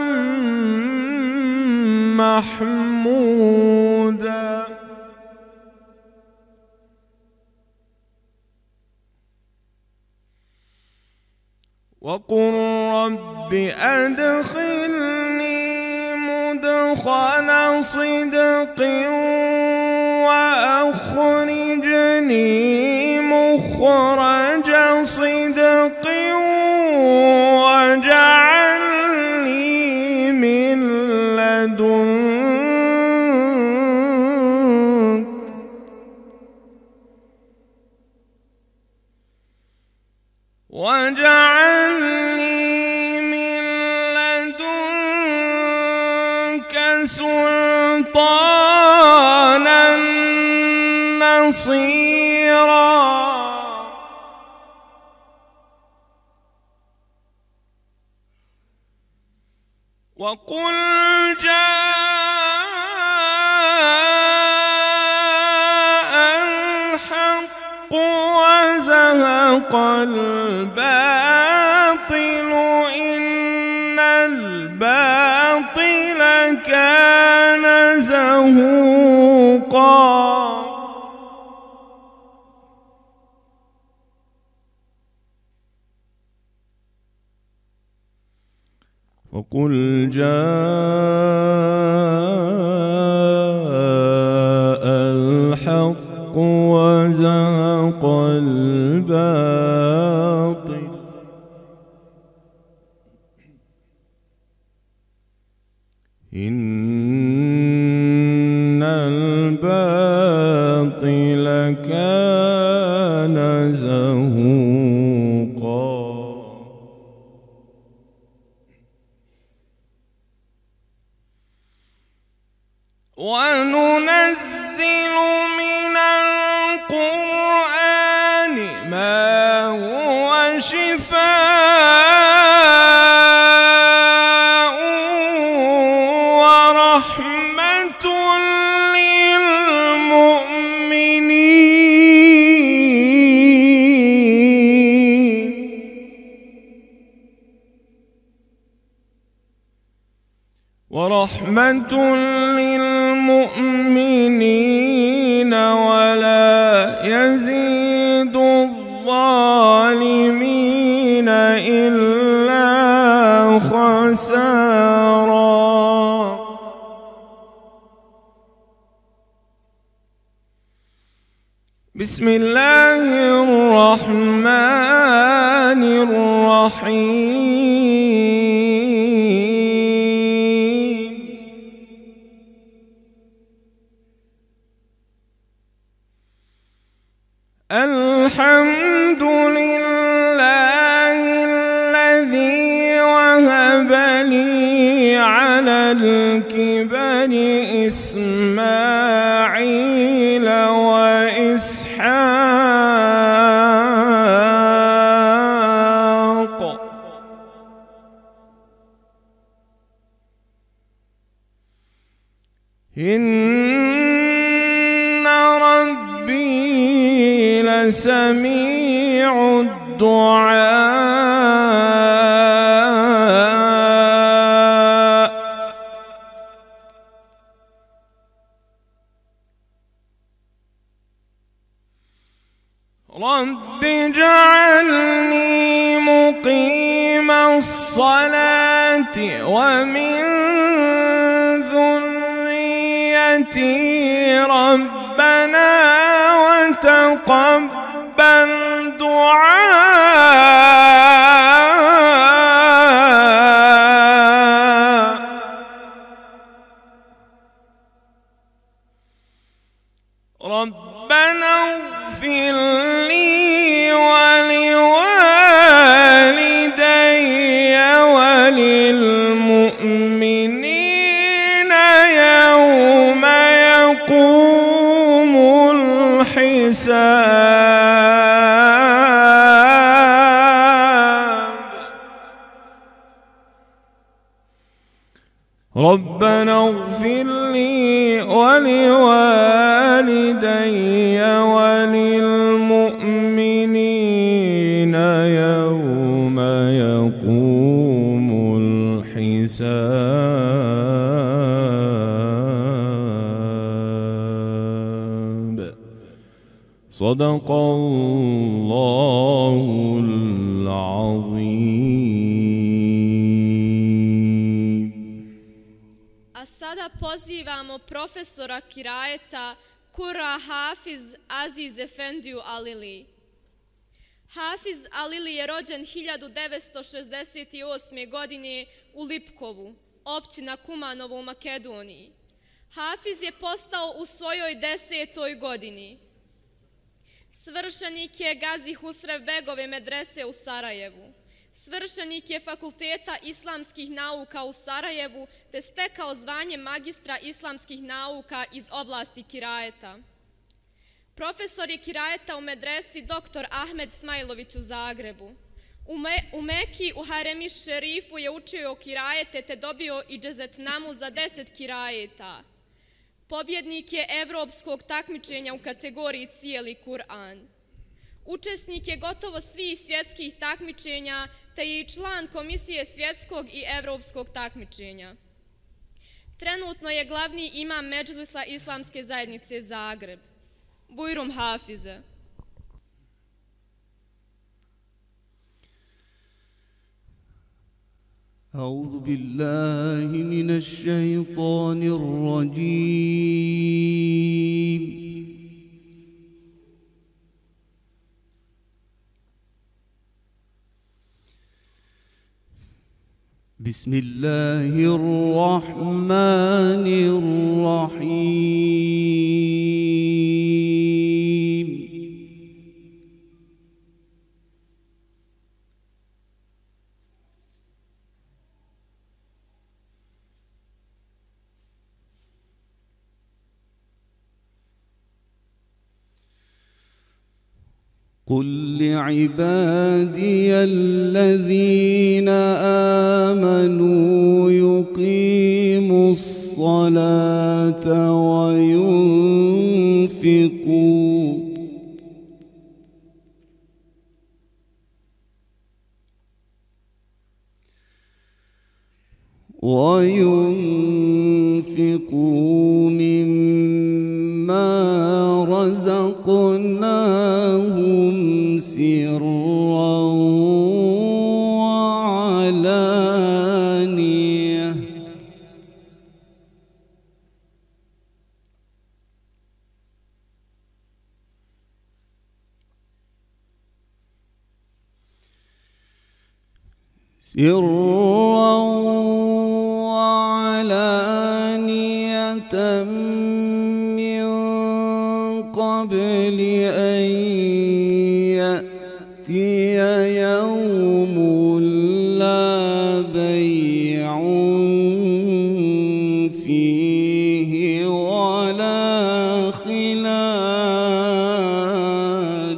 محمودا وقل رب أدخلني مدخل صدق وأخرجني مخرج صدق واجعل لي من لدنك واجعل لي من لدنك سلطانا نصيرا وقل جاء الحق وزهق الباطل إن الباطل كان زهوقا وقل جاء الحق وزهق الباطل إن الباطل كان زهوقا وننزل من القرآن ما هو شفاء ورحمة للمؤمنين ورحمة للمؤمنين ولا يزيد الظالمين إلا خسارا بسم الله الرحمن الرحيم الحمد لله الذي وهب لي على الكبر إسماعيل وإسحاق إن ربي لسميع الدعاء رب اجعلني مقيم الصلاة ومن ذريتي ربنا وتقبل دعاء ربنا اغفر لي ولوالدي وللمؤمنين يوم يقوم الحساب ربنا اغفر لي ولوالدي وللمؤمنين يوم يقوم الحساب. صدق الله العظيم. A sada pozivamo profesora kirajeta Kura Hafiz Aziz Efendiju Alili. Hafiz Alili je rođen hiljadu devetsto šezdeset osme. godine u Lipkovu, općina Kumanovo u Makedoniji. Hafiz je postao u svojoj desetoj godini. Svršenik je Gazi Husrev Begove medrese u Sarajevu. Svršenik je Fakulteta islamskih nauka u Sarajevu te stekao zvanje magistra islamskih nauka iz oblasti kirajeta. Profesor je kirajeta u medresi doktor Ahmed Smajlović u Zagrebu. U, Me, u Meki u Haremi Šerifu je učio kirajete te dobio i džezetnamu za deset kirajeta. Pobjednik je evropskog takmičenja u kategoriji cijeli Kur'an. Učesnik je gotovo svih svjetskih takmičenja te je i član Komisije svjetskog i evropskog takmičenja. Trenutno je glavni imam Medžlisa Islamske zajednice Zagreb. Bujrum Hafize. أعوذ بالله من الشيطان الرجيم. بسم الله الرحمن الرحيم. قل لعبادي الذين آمنوا يقيموا الصلاة وينفقوا وينفقوا مما رزقناهم سرا وعلانية سرا وعلانية من قبل أن يأتي يوم لا بيع فيه ولا خلال.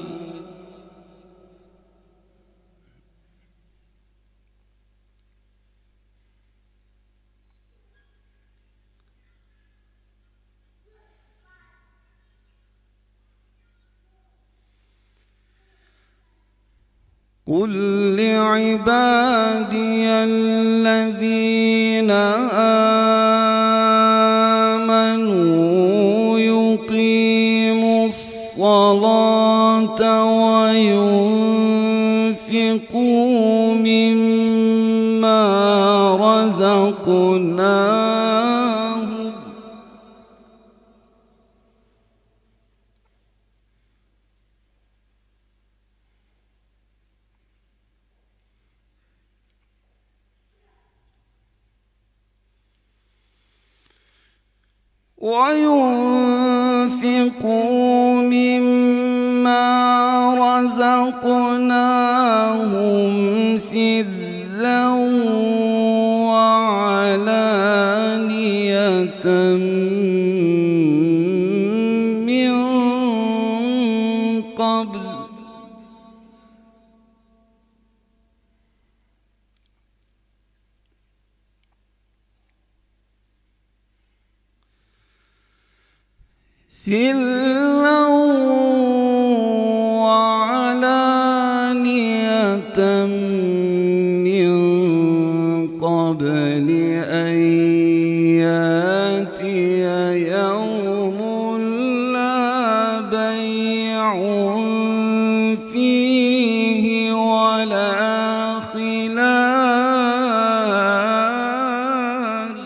قل لعبادي الذين آمنوا يقيموا الصلاة وينفقوا مما رزقناهم وينفقوا مما رزقناهم سرا وعلانية من قبل سرا وعلانية من قبل أن يأتي يوم لا بيع فيه ولا خلال.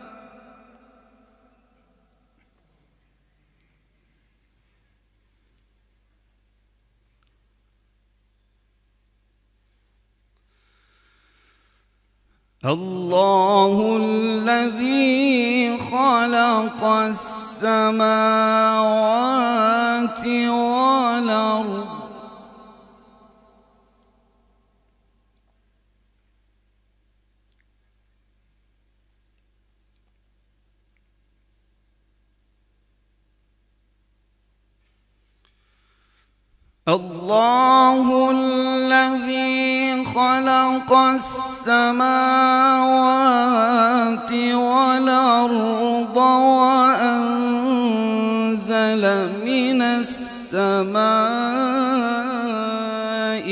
الله الذي خلق السماوات والأرض الله الذي خلق السماوات والأرض وأنزل من السماء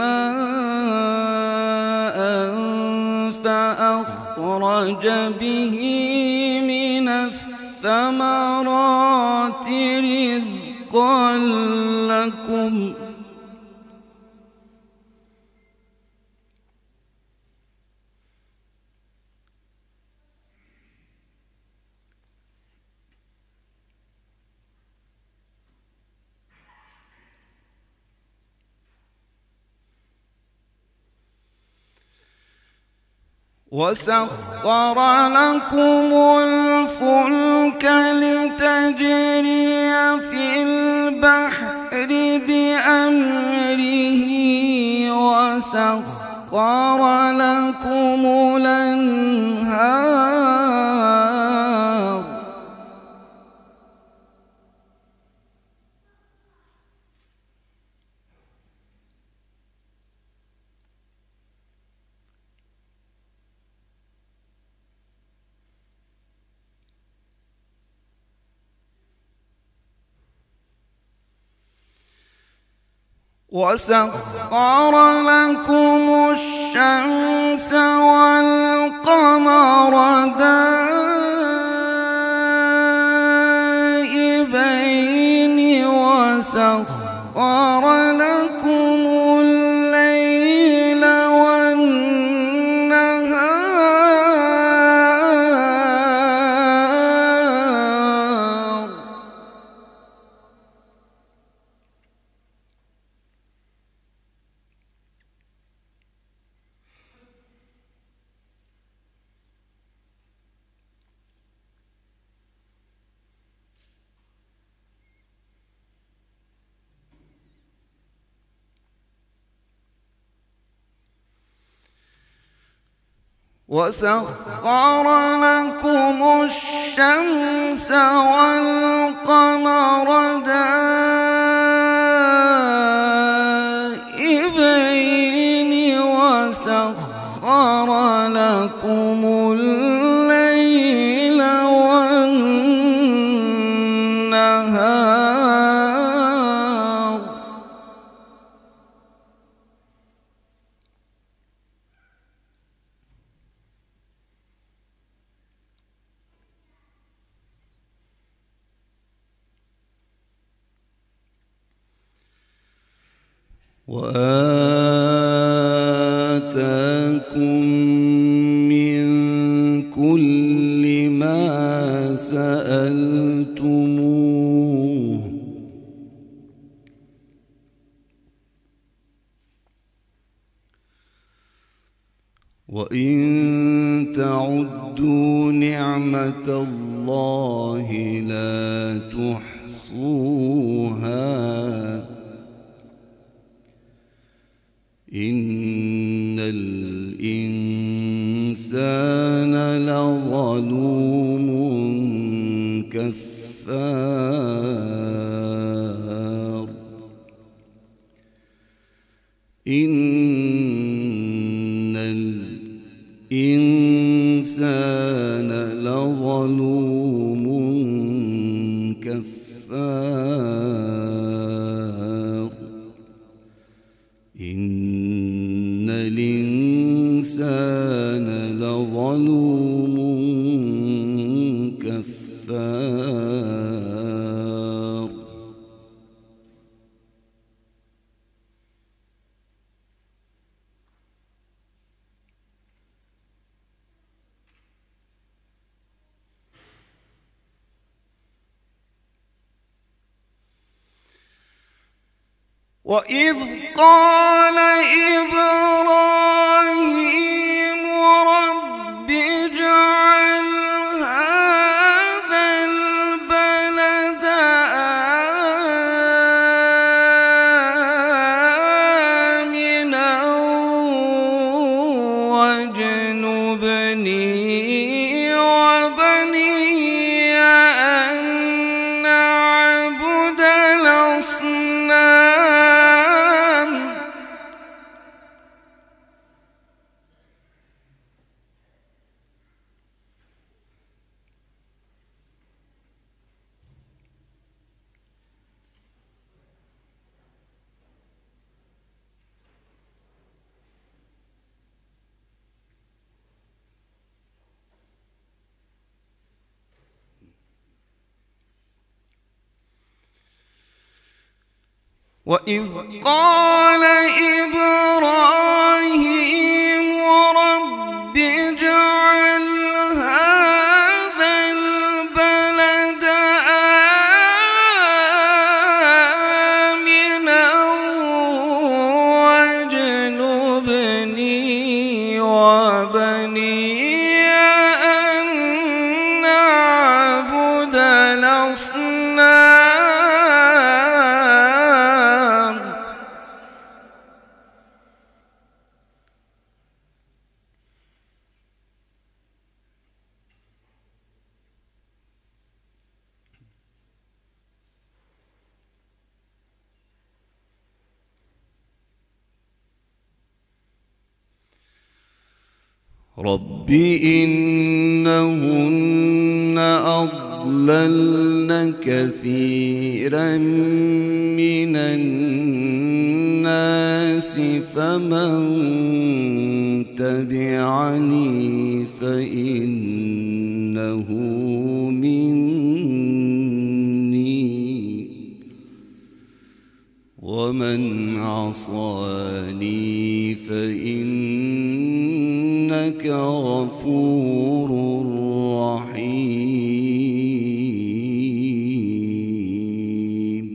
ماء فأخرج به من الثمرات رزقا لكم وسخر لكم الفلك لتجري في البحر بأمره وسخر لكم الأنهار وسخر لكم الشمس والقمر دائبين وسخر لكم الليل والنهار وسخر لكم الشمس والقمر دائبين وسخر لكم الليل والنهار وآتاكم من كل ما سألتموه وإن تعدوا نعمة الله لا تحصوها إن الإنسان لظلوم كفار إن الإنسان لظلوم كفار إن الإنسان ظلوم كفار وإذ قال إبراهيم رب اجعل هذا البلد آمنا واجنبني وبني أن نعبد الأصنام وإذ قال إبراهيم رب اجعل هذا البلد آمنا واجنبني وبني أن نعبد الأصنام رب إنهن أضللن كثيرا من الناس فمن تبعني فإنه مني ومن عصاني فإنك غفور رحيم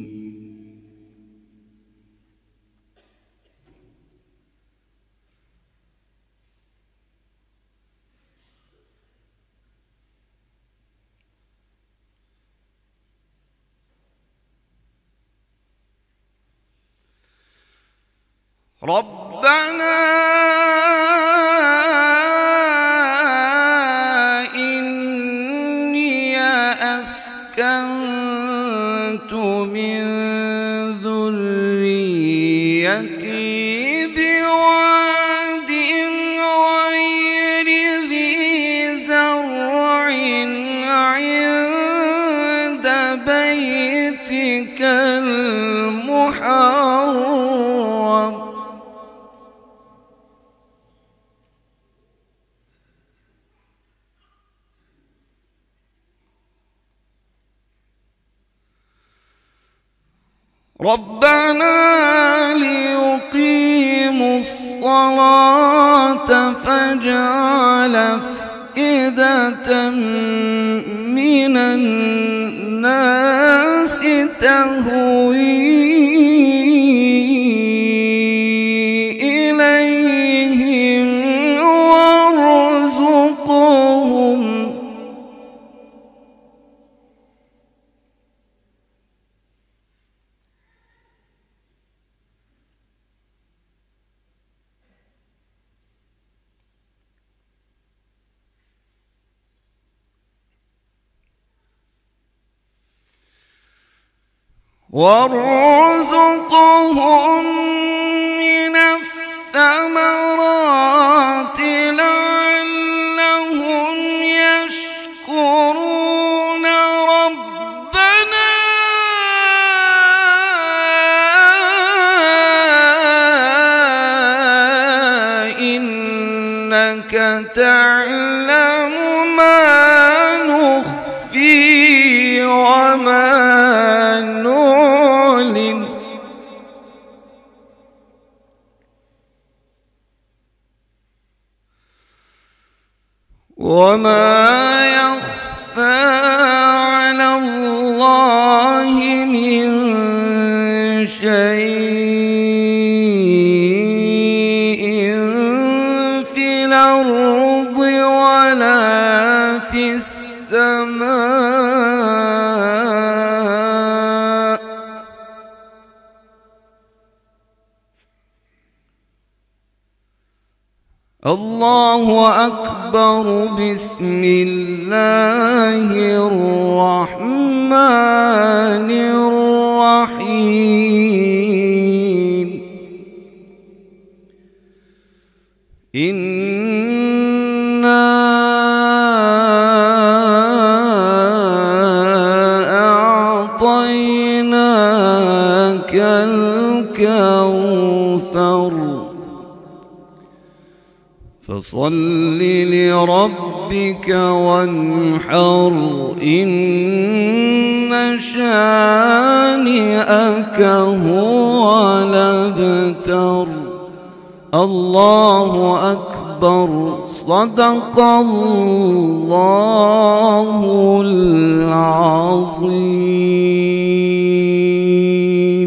ربنا إني أسكنت من ذريتي بواد غير ذي زرع عند بيتك المحرم ربنا ليقيموا الصلاة فاجعل أفئدة من الناس تهوي إليهم وارزقهم وارزقهم من الثمرات لعلهم يشكرون ربنا إنك تعلم يعلم ما نخفي وما نعلن وما يخفى على الله من شيء في الأرض ولا في السماء الله أكبر بسم الله الرحمن الرحيم إنا أعطيناك الكوثر فصل لربك وانحر إن شانئك هو الأبتر الله أكبر صدق الله العظيم.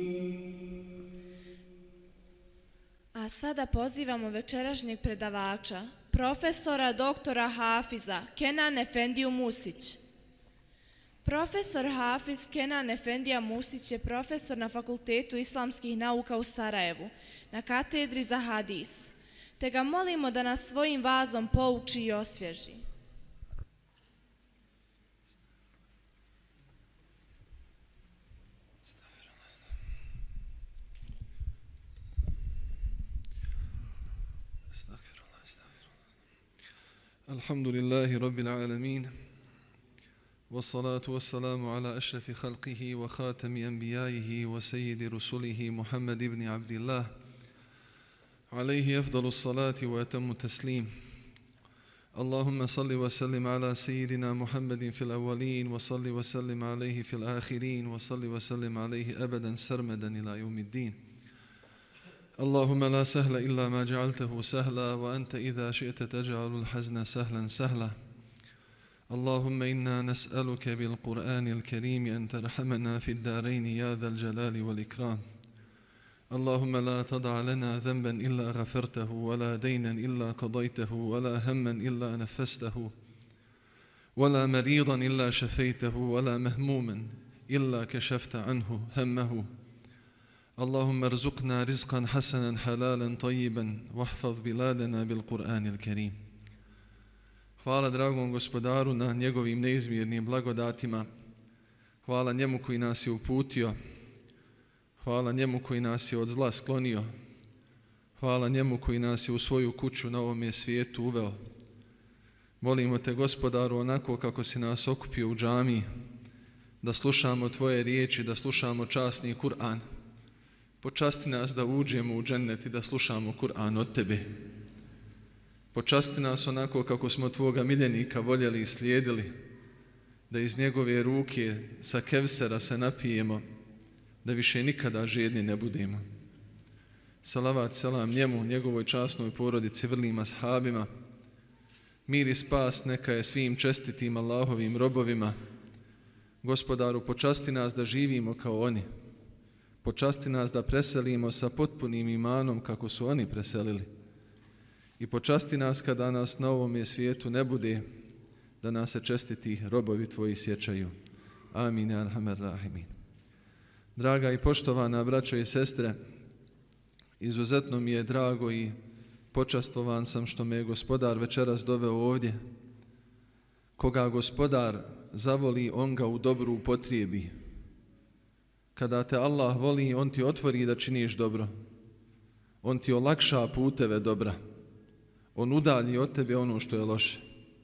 A sada pozivamo večerašnjeg predavača, profesora doktora Hafiza Kenan Efendiju Musić. Profesor Hafiz Kenan Efendija Musić je profesor na Fakultetu islamskih nauka u Sarajevu, na katedri za hadis, te ga molimo da nas svojim vazom pouči i osvježi. Alhamdulillahi Rabbil Alamin. Wassalatu wassalamu ala ašrafi khalqihi wa khatami anbijaihi wa sejidi rusulihi Muhammad ibn Abdillah. Alayhi afdalu salati wa atamu taslim. Allahumma salli wa sallim ala sejidina Muhammadin fil awwalin wa salli wa sallim alayhi fil akhirin wa salli wa sallim alayhi abadan sarmadan ila yawmiddin. اللهم لا سهل إلا ما جعلته سهلا وأنت إذا شئت تجعل الحزن سهلا سهلا اللهم إنا نسألك بالقرآن الكريم أن ترحمنا في الدارين يا ذا الجلال والإكرام اللهم لا تضع لنا ذنبا إلا غفرته ولا دينا إلا قضيته ولا هما إلا نفسته ولا مريضا إلا شفيته ولا مهموما إلا كشفت عنه همه اللهم ارزقنا رزقا حسنا حلالا طيبا واحفظ بلادنا بالقرآن الكريم. Hvala dragom gospodaru na njegovim neizmjernim blagodatima. Hvala njemu koji nas je uputio. Hvala njemu koji nas je od zla sklonio. Hvala njemu koji nas je u svoju kuću na ovome svijetu uveo. Molimo te gospodaru onako kako si nas okupio u džamiji, da slušamo tvoje riječi, da slušamo časni Kur'an. Počasti nas da uđemo u džennet i da slušamo Kur'an od tebe. Počasti nas onako kako smo tvoga miljenika voljeli i slijedili, da iz njegove ruke sa kevsera se napijemo, da više nikada žedni ne budemo. Salavat selam njemu, njegovoj časnoj porodici, vrlim ashabima. Mir i spas neka je svim čestitim Allahovim robovima. Gospodaru, počasti nas da živimo kao oni. Počasti nas da preselimo sa potpunim imanom kako su oni preselili. I počasti nas kada nas na ovome svijetu ne bude, da nas se čestiti robovi tvoji sjećaju. Amin, ya arhamar rahimin. Draga i poštovana braćo i sestre, izuzetno mi je drago i počastvovan sam što me je gospodar večeras doveo ovdje. Koga gospodar zavoli, on ga u dobru upotrijebi. Kada te Allah voli, on ti otvori da činiš dobro. On ti olakša puteve dobra. On udalji od tebe ono što je loše.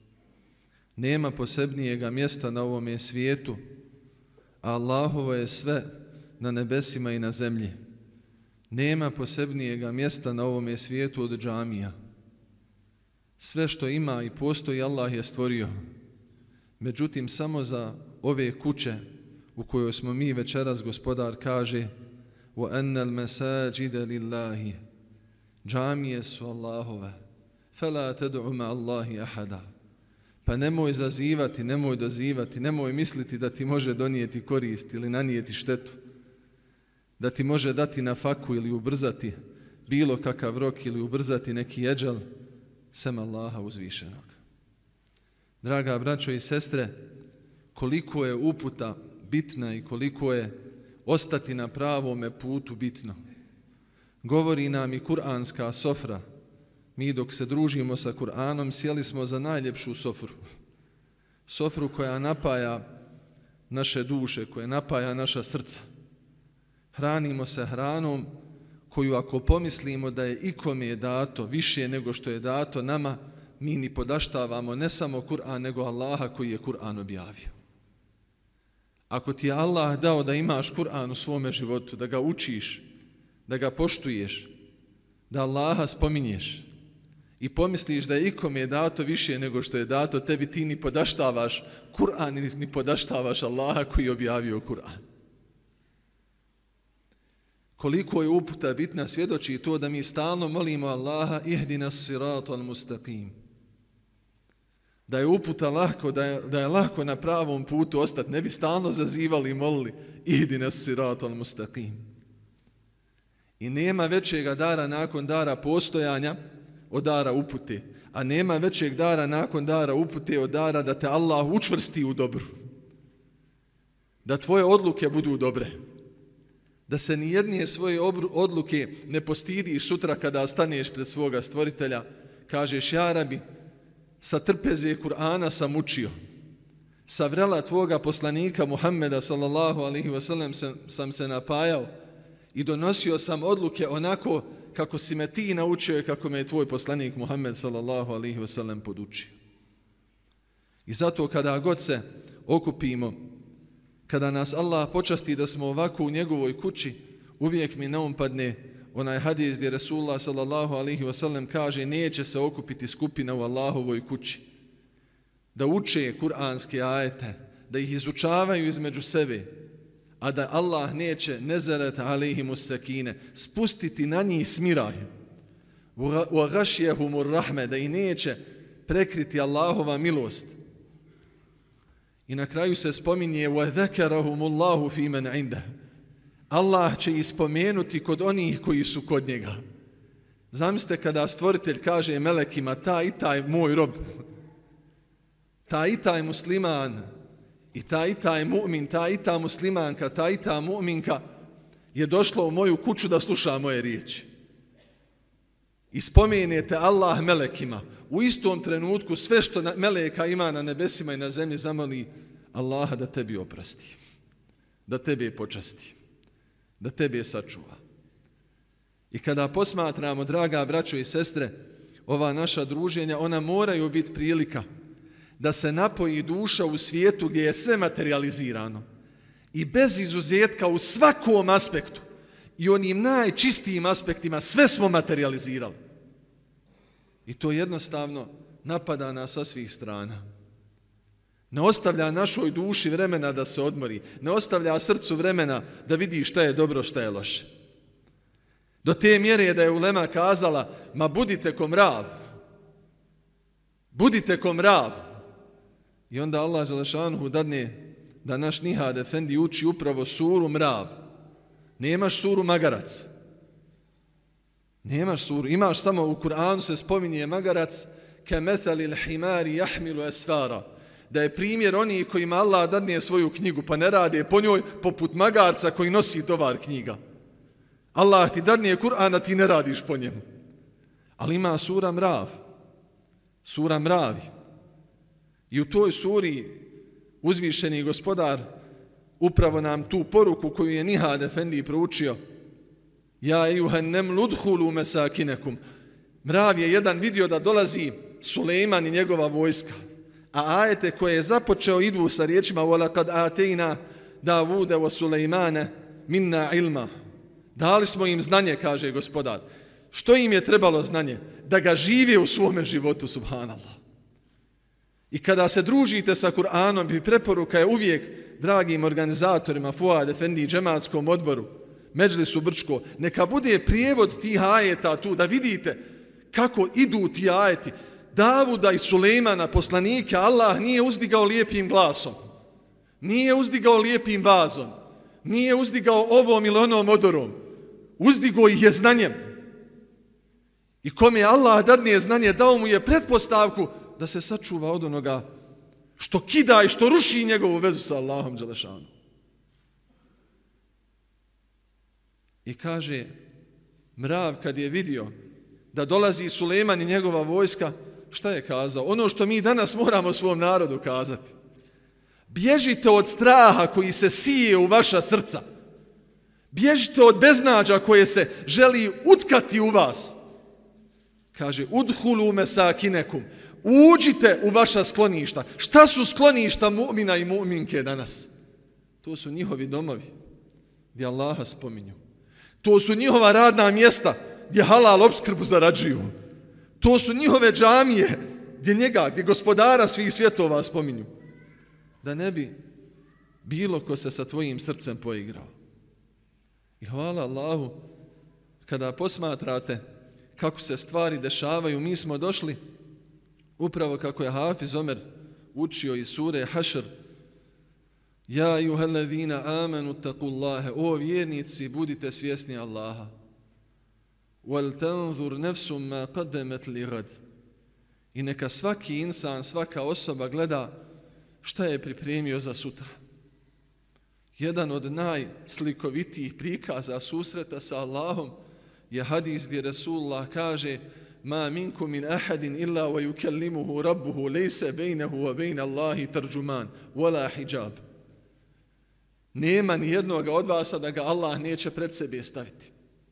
Nema posebnijega mjesta na ovome svijetu, a Allahovo je sve na nebesima i na zemlji. Nema posebnijega mjesta na ovome svijetu od džamija. Sve što ima i postoji Allah je stvorio. Međutim, samo za ove kuće u kojoj smo mi večeras, gospodar kaže وَأَنَّ الْمَسَاجِدَ لِلَّهِ džamije su Allahove فَلَا تَدْعُ مَا اللَّهِ أَحَدًا. Pa nemoj zazivati, nemoj dozivati, nemoj misliti da ti može donijeti korist ili nanijeti štetu, da ti može dati na faku ili ubrzati bilo kakav rok ili ubrzati neki eđal, sem Allaha uzvišenog. Draga braćo i sestre, koliko je uputa bitna i koliko je ostati na pravome putu bitno. Govori nam i kuranska sofra. Mi dok se družimo sa Kur'anom sjeli smo za najljepšu sofru. Sofru koja napaja naše duše, koja napaja naša srca. Hranimo se hranom koju ako pomislimo da je ikome dato više nego što je dato nama, mi ni podaštavamo ne samo Kur'an nego Allaha koji je Kur'an objavio. Ako ti je Allah dao da imaš Kur'an u svome životu, da ga učiš, da ga poštuješ, da Allaha spominješ i pomisliš da je ikome je dato više nego što je dato tebi, ti ni podaštavaš Kur'an ni podaštavaš Allaha koji je objavio Kur'an. Koliko je uputa bitna svjedoči to da mi stalno molimo Allaha ihdina siratal mustaqim. Da je uputa lahko, da je, da je lahko na pravom putu ostati, ne bi stalno zazivali i molili ihdina siratal mustaqim. I nema većega dara nakon dara postojanja od dara upute, a nema većeg dara nakon dara upute od dara da te Allah učvrsti u dobru. Da tvoje odluke budu dobre. Da se nijednije svoje odluke ne postidiš sutra kada staneš pred svoga stvoritelja, kažeš ja Rabi, sa trpeze Kur'ana sam učio, sa vrela tvoga poslanika Muhammeda sallallahu alaihi wasallam sam, sam se napajao i donosio sam odluke onako kako si me ti naučio i kako me je tvoj poslanik Muhammed sallallahu alaihi wasallam podučio. I zato kada god se okupimo, kada nas Allah počasti da smo ovako u njegovoj kući, uvijek mi na um padne onaj hadis gdje Resulullah sallallahu alaihi wasallam kaže neće se okupiti skupina u Allahovoj kući da uče kuranske ajete, da ih izučavaju između sebe, a da Allah neće nezalet alaihimus sakine spustiti na njih smiraj wa ghashiyahumur rahme, da ih neće prekriti Allahova milost. I na kraju se spominje وَذَكَرَهُمُ اللَّهُ فِي مَنْ عِنْدَهُ. Allah će ih spomenuti kod onih koji su kod njega. Zamislite kada stvoritelj kaže melekima taj i taj moj rob, taj i taj musliman i taj i taj mu'min, taj i ta muslimanka, taj i ta mu'minka je došla u moju kuću da sluša moje riječi. I spomenete Allah melekima. U istom trenutku sve što meleka ima na nebesima i na zemlji zamoli Allaha da tebi oprosti, da tebe počasti, da tebe sačuva. I kada posmatramo, draga braćo i sestre, ova naša druženja, ona moraju biti prilika da se napoji duša u svijetu gdje je sve materializirano i bez izuzetka u svakom aspektu i onim najčistijim aspektima sve smo materializirali. I to jednostavno napada nas sa svih strana. Ne ostavlja našoj duši vremena da se odmori. Ne ostavlja srcu vremena da vidi šta je dobro, šta je loše. Do te mjere da je ulema kazala, ma budite ko mrav. Budite ko mrav. I onda Allah dželešanuhu dadne da naš Nihad Efendi uči upravo suru mrav. Nemaš suru magarac. Nemaš suru, imaš samo u Kur'anu se spominje magarac ke mesalil himari jahmilu esfara, da je primjer onih kojima Allah dadne svoju knjigu pa ne rade po njoj poput magarca koji nosi tovar knjiga. Allah ti dadne Kur'an, a ti ne radiš po njemu. Ali ima sura mrav, sura mravi. I u toj suri uzvišeni gospodar upravo nam tu poruku koju je Nihad Efendi proučio, ja ejuhan nemlu udhulu mesakinekum. Mrav je jedan vidio da dolazi Sulejman i njegova vojska. A ajete koje je započeo idu sa riječima وَلَقَدْ آتَيْنَا دَاوُودَ وَسُلَيْمَانَ مِنَّا عِلْمًا. Dali smo im znanje, kaže gospodar. Što im je trebalo znanje? da ga žive u svome životu, subhanallah. I kada se družite sa Kur'anom, i preporuka je uvijek dragim organizatorima, Fuad Efendi, džematskom odboru, Medžlisu Brčko, neka bude prijevod tih ajeta tu, da vidite kako idu ti ajeti. Davuda i Sulejmana, poslanike, Allah nije uzdigao lijepim glasom, nije uzdigao lijepim vazom, nije uzdigao ovom ili onom odorom, uzdigao ih je znanjem. I kome je Allah dadne znanje, dao mu je pretpostavku da se sačuva od onoga što kida i što ruši njegovu vezu sa Allahom dželešanom. I kaže, mrav kad je vidio da dolazi Sulejman i njegova vojska, šta je kazao? Ono što mi danas moramo svom narodu kazati. Bježite od straha koji se sije u vaša srca. Bježite od beznađa koje se želi utkati u vas. Kaže, udhulu mesakinekum. Uđite u vaša skloništa. Šta su skloništa mu'mina i mu'minke danas? To su njihovi domovi gdje Allaha spominju. To su njihova radna mjesta gdje halal opskrbu zarađuju. To su njihove džamije gdje njega, gdje gospodara svih svjetova spominju. Da ne bi bilo ko se sa tvojim srcem poigrao. I hvala Allahu, kada posmatrate kako se stvari dešavaju, mi smo došli upravo kako je Hafiz Omer učio iz sure Hašr. Ja ejuhellezina amanu taqullaha, o vjernici, budite svjesni Allaha. Wal tanzur nafsum ma qaddamat li gad. I neka svaki insan, svaka osoba gleda šta je pripremio za sutra. Jedan od najslikovitijih prikaza susreta sa Allahom je hadis gdje Rasulullah kaže: ma minkum min ahadin illa wa yukallimuhu rabbuhu laysa bainahu wa bain Allahi tarjuman wala hijab. Nema ni jednoga od vas da ga Allah neće pred sebe staviti.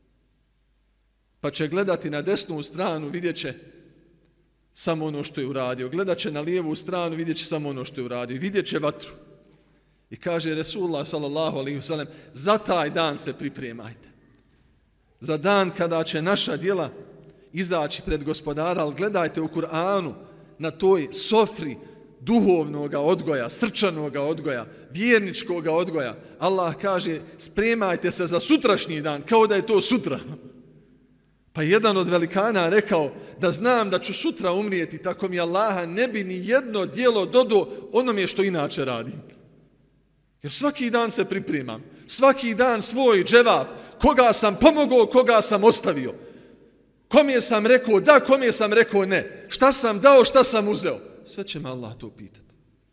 Pa će gledati na desnu stranu, vidjet će samo ono što je uradio. Gledat će na lijevu stranu, vidjet će samo ono što je uradio. Vidjet će vatru. I kaže Resulullah sallallahu alaihi wasallam, za taj dan se pripremajte. Za dan kada će naša djela izaći pred gospodara, ali gledajte u Kur'anu na toj sofri duhovnoga odgoja, srčanoga odgoja, vjerničkoga odgoja. Allah kaže, spremajte se za sutrašnji dan, kao da je to sutra. Pa jedan od velikana rekao, da znam da ću sutra umrijeti, tako mi Allaha ne bi ni jedno djelo dodao onome što inače radim. Jer svaki dan se pripremam, svaki dan svoj dževap, koga sam pomogao, koga sam ostavio. Kome sam rekao da, kome sam rekao ne. Šta sam dao, šta sam uzeo. Sve će me Allah to pitati.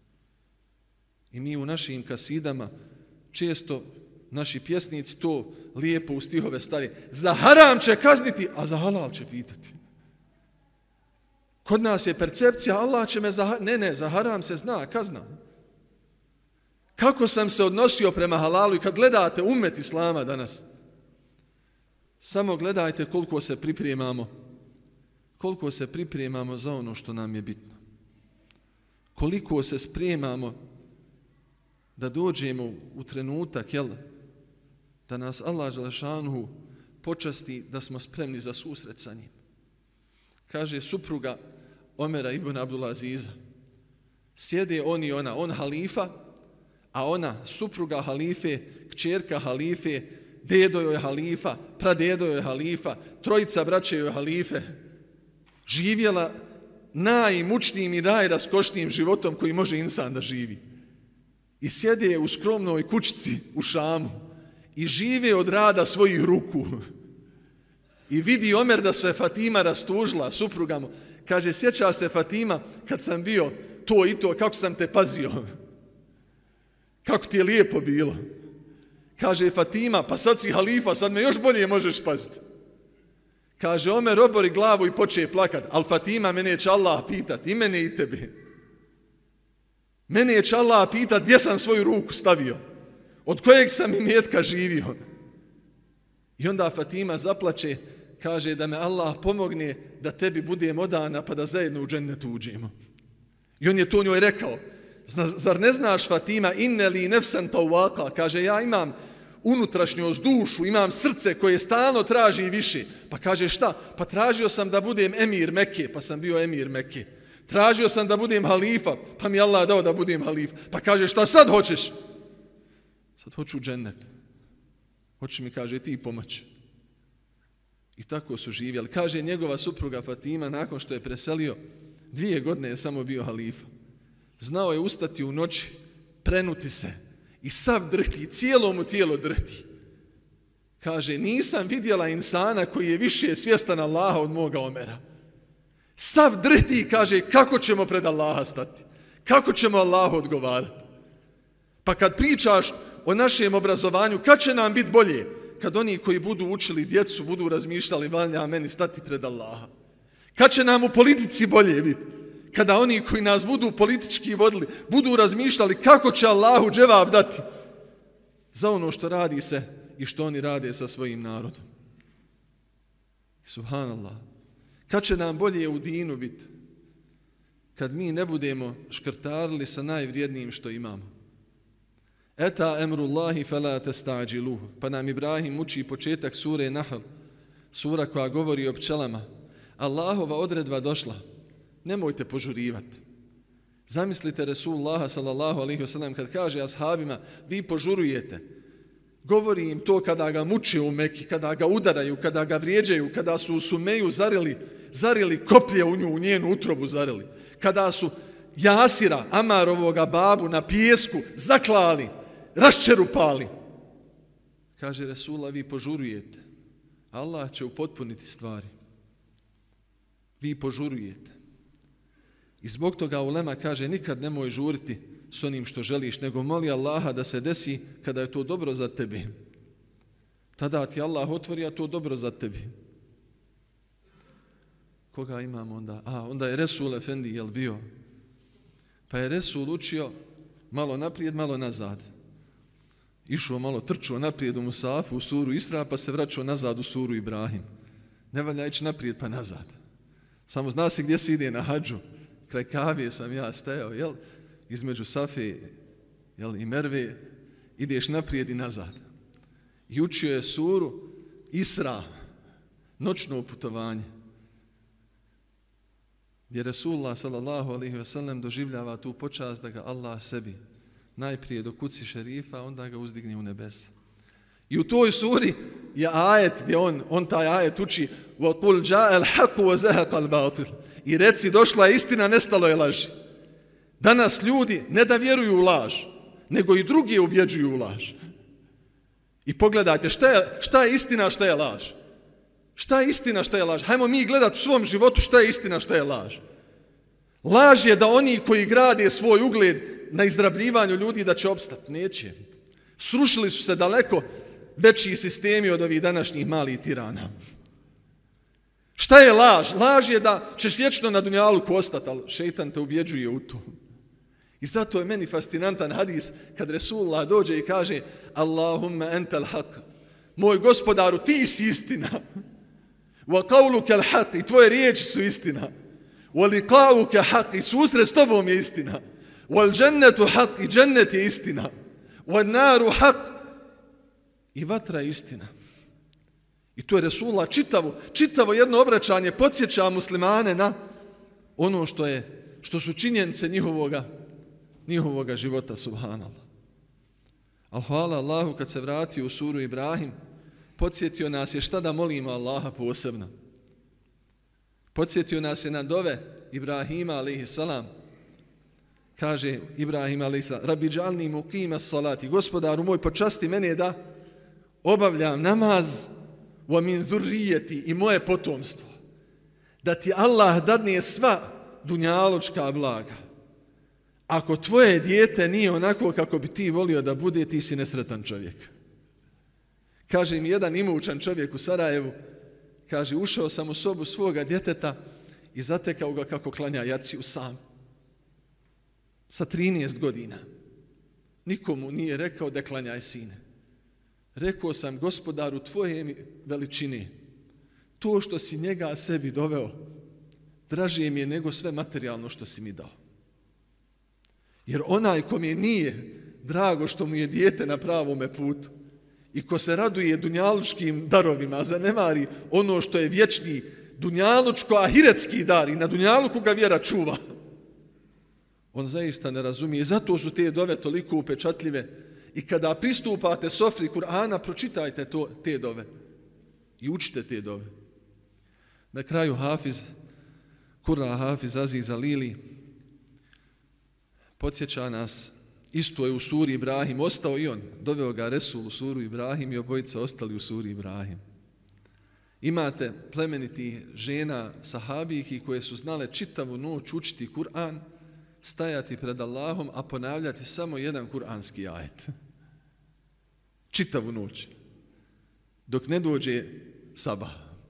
I mi u našim kasidama često naši pjesnici to lijepo u stihove stavi. Za haram će kazniti, a za halal će pitati. Kod nas je percepcija, Allah će me za... Ne, ne, za haram se zna, kazna. Kako sam se odnosio prema halalu i kad gledate umet Islama danas, samo gledajte koliko se pripremamo, koliko se pripremamo za ono što nam je bitno. Koliko se spremamo da dođemo u trenutak, jel, da nas Allah dželešanuhu počasti da smo spremni za susret sa njim. Kaže supruga Omera ibn Abdulaziza, sjede on i ona, on halifa, a ona supruga halife, kćerka halife, dedo joj halifa, pradedo joj halifa, trojica braće joj halife, živjela najmučnijim i najraskošnijim životom koji može insan da živi. I sjede u skromnoj kućici u Šamu i žive od rada svojih ruku. I vidi Omer da se Fatima rastužila, supruga mu. Kaže, sjeća se Fatima kad sam bio to i to, kako sam te pazio. Kako ti je lijepo bilo. Kaže Fatima, pa sad si halifa, sad me još bolje možeš paziti. Kaže Omer, obori glavu i počeje plakat, ali Fatima, mene će Allah pitat, i mene i tebe. Mene će Allah pitat gdje sam svoju ruku stavio, od kojeg sam imetka živio. I onda Fatima zaplače, kaže da me Allah pomogne da tebi budem odana pa da zajedno u džennetu uđemo. I on je to njoj rekao, zar ne znaš Fatima, inne li nefsan tawaka, kaže ja imam unutrašnjost, dušu, imam srce koje stalno traži više. Pa kaže šta? Pa tražio sam da budem emir Mekke, pa sam bio emir Mekke. Tražio sam da budem halifa, pa mi Allah dao da budem halifa. Pa kaže šta sad hoćeš? Sad hoću džennet. Hoće mi, kaže, ti pomoći. I tako su živjeli. Kaže njegova supruga Fatima, nakon što je preselio, dvije godine je samo bio halifa. Znao je ustati u noći, prenuti se i sav drhti, cijelo mu tijelo drhti. Kaže, nisam vidjela insana koji je više svjestan Allaha od moga Omera. Sav drhti, kaže, kako ćemo pred Allaha stati? Kako ćemo Allahu odgovarati? Pa kad pričaš o našem obrazovanju, kad će nam biti bolje? Kad oni koji budu učili djecu, budu razmišljali, valja meni stati pred Allaha. Kad će nam u politici bolje biti? Kada oni koji nas budu politički vodili, budu razmišljali kako će Allahu dževab dati za ono što radi se i što oni rade sa svojim narodom. Subhanallah. Kad će nam bolje u dinu biti? Kad mi ne budemo škrtarili sa najvrijednijim što imamo. Eta emrullahi fela testa'điluhu. Pa nam Ibrahim uči početak sure Nahl, sura koja govori o pčelama. Allahova odredba došla. Nemojte požurivati. Zamislite Resulullaha sallallahu alaihi wasallam kad kaže ashabima, vi požurujete. Govori im to kada ga muče u Meki, kada ga udaraju, kada ga vrijeđaju, kada su u Sumeju zarili, zarili koplje u nju, u njenu utrobu zarili. Kada su Jasira, Amarovoga babu, na pijesku zaklali, raščerupali. Kaže Resulullah, vi požurujete. Allah će upotpuniti stvari. Vi požurujete. I zbog toga ulema kaže, nikad nemoj žuriti s onim što želiš, nego moli Allaha da se desi kada je to dobro za tebe. Tada ti Allah otvori, a to dobro za tebi. Koga imamo onda? A, onda je Resul Efendi, jel bio? Pa je Resul učio malo naprijed, malo nazad. Išao malo, trčao naprijed u Musafu, u suru Isra, pa se vraćao nazad u suru Ibrahim. Ne valja ići naprijed pa nazad. Samo zna se gdje se ide na hađu. Kraj Kavije sam ja stajao, jel? Između Safe, jel, i Merve, ideš naprijed i nazad. I učio je suru Isra, noćno putovanje. Gdje Resulullah sallallahu alaihi ve sellem doživljava tu počast da ga Allah sebi najprije do kuci šerifa, onda ga uzdigne u nebesa. I u toj suri je ajet gdje on, on taj ajet uči وَقُلْ جَاءَ الْحَقُ وَزَهَقَ الْبَاطِلِ I reci, došla je istina, nestalo je laži. Danas ljudi ne da vjeruju u laž, nego i drugi ubjeđuju u laž. I pogledajte, šta je, šta je istina, šta je laž? Šta je istina, šta je laž? Hajmo mi gledati u svom životu šta je istina, šta je laž. Laž je da oni koji grade svoj ugled na izrabljivanju ljudi da će opstati. Neće. Srušili su se daleko veći sistemi od ovih današnjih malih tirana. Šta je laž? Laž je da ćeš vječno na dunjaluku ostati, ali šeitan te ubjeđuje u to. I zato je meni fascinantan hadis kad Resulullah dođe i kaže Allahumma ental haq. Moj gospodaru, ti si istina. Wa qawluka al-haq, i tvoje riječi su istina. Wa liqa'uka haq, i susret s tobom je istina. Wal džennetu haq, i džennet je istina. Wa naru haq, i vatra je istina. I to je Resulullah čitavo, čitavo jedno obraćanje podsjeća muslimane na ono što je, što su činjenice njihovoga, njihovoga života, subhanallah. Al hvala Allahu kad se vratio u suru Ibrahim, podsjetio nas je šta da molimo Allaha posebno. Podsjetio nas je na dove Ibrahima alejhi salam. Kaže Ibrahim alejhi salam: Rabbi džalni muqima salati, gospodaru moj, počasti mene da obavljam namaz, wa min zurrijeti, i moje potomstvo. Da ti Allah dadne sva dunjaločka blaga. Ako tvoje dijete nije onako kako bi ti volio da bude, ti si nesretan čovjek. Kaže mi jedan imućan čovjek u Sarajevu, kaže, ušao sam u sobu svoga djeteta i zatekao ga kako klanja jaciju sam. Sa trinaest godina. Nikomu nije rekao da klanjaj sine. Rekao sam, gospodaru, tvoje mi veličine, to što si njega sebi doveo, draže mi je nego sve materijalno što si mi dao. Jer onaj kom je nije drago što mu je dijete na pravome putu, i ko se raduje dunjalučkim darovima, zanemari ono što je vječni dunjalučko-ahiretski dar i na dunjaluku ga vjera čuva, on zaista ne razumije. Zato su te dove toliko upečatljive. I kada pristupate sofri Kur'ana, pročitajte to, te dove i učite te dove. Na kraju Hafiz, Kurra Hafiz Aziz Alili podsjeća nas, isto je u suri Ibrahim, ostao i on, doveo ga Resul u suru Ibrahim i obojica ostali u suri Ibrahim. Imate plemenitih žena sahabijki koje su znale čitavu noć učiti Kur'an, stajati pred Allahom, a ponavljati samo jedan kuranski ajet. Čitavu noć. Dok ne dođe sabah.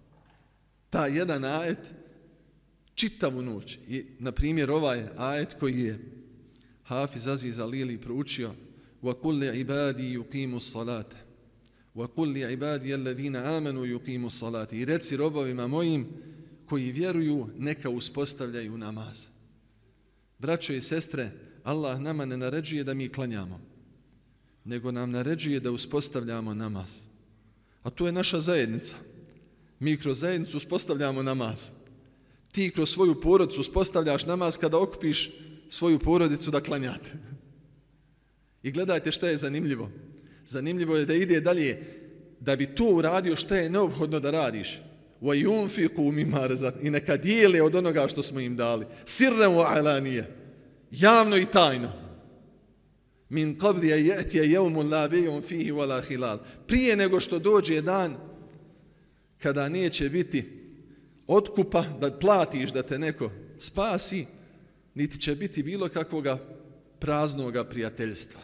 Ta jedan ajet, čitavu noć. I, na primjer, ovaj ajet koji je Hafiz Aziz Alili proučio: وَقُلْ لِعِبَادِي يُقِيمُ الصَّلَاةَ وَقُلْ لِعِبَادِيَ الَّذِينَ آمَنُوا يُقِيمُ الصَّلَاةَ. I reci robovima mojim koji vjeruju, neka uspostavljaju namaz. Braćo i sestre, Allah nama ne naređuje da mi klanjamo, nego nam naređuje da uspostavljamo namaz. A to je naša zajednica. Mi kroz zajednicu uspostavljamo namaz. Ti kroz svoju porodicu uspostavljaš namaz kada okupiš svoju porodicu da klanjate. I gledajte šta je zanimljivo. Zanimljivo je da ide dalje, da bi to uradio šta je neophodno da radiš. وَيُنْفِقُوا مِمَّا رَزَقْنَاهُمْ. I neka dijele od onoga što smo im dali. Sirran wa alanije. Javno i tajno. Min qabli an ya'tiya yawmun la bay'un fihi wala khilal. Prije nego što dođe dan kada neće biti otkupa da platiš da te neko spasi, niti će biti bilo kakvoga praznoga prijateljstva.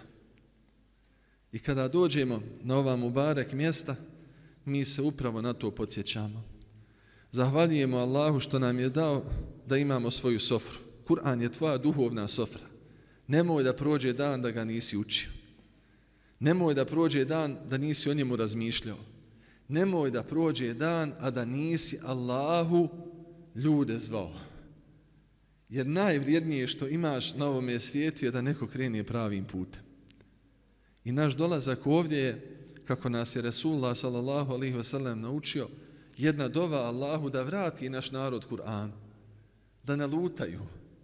I kada dođemo na ova mubarek mjesta, mi se upravo na to podsjećamo. Zahvaljujemo Allahu što nam je dao da imamo svoju sofru. Kur'an je tvoja duhovna sofra. Nemoj da prođe dan da ga nisi učio. Nemoj da prođe dan da nisi o njemu razmišljao. Nemoj da prođe dan, a da nisi Allahu ljude zvao. Jer najvrijednije što imaš na ovome svijetu je da neko krene pravim putem. I naš dolazak ovdje je, kako nas je Resulullah sallallahu alaihi wa sallam naučio, jedna dova Allahu da vrati naš narod Kur'an, da ne lutaju,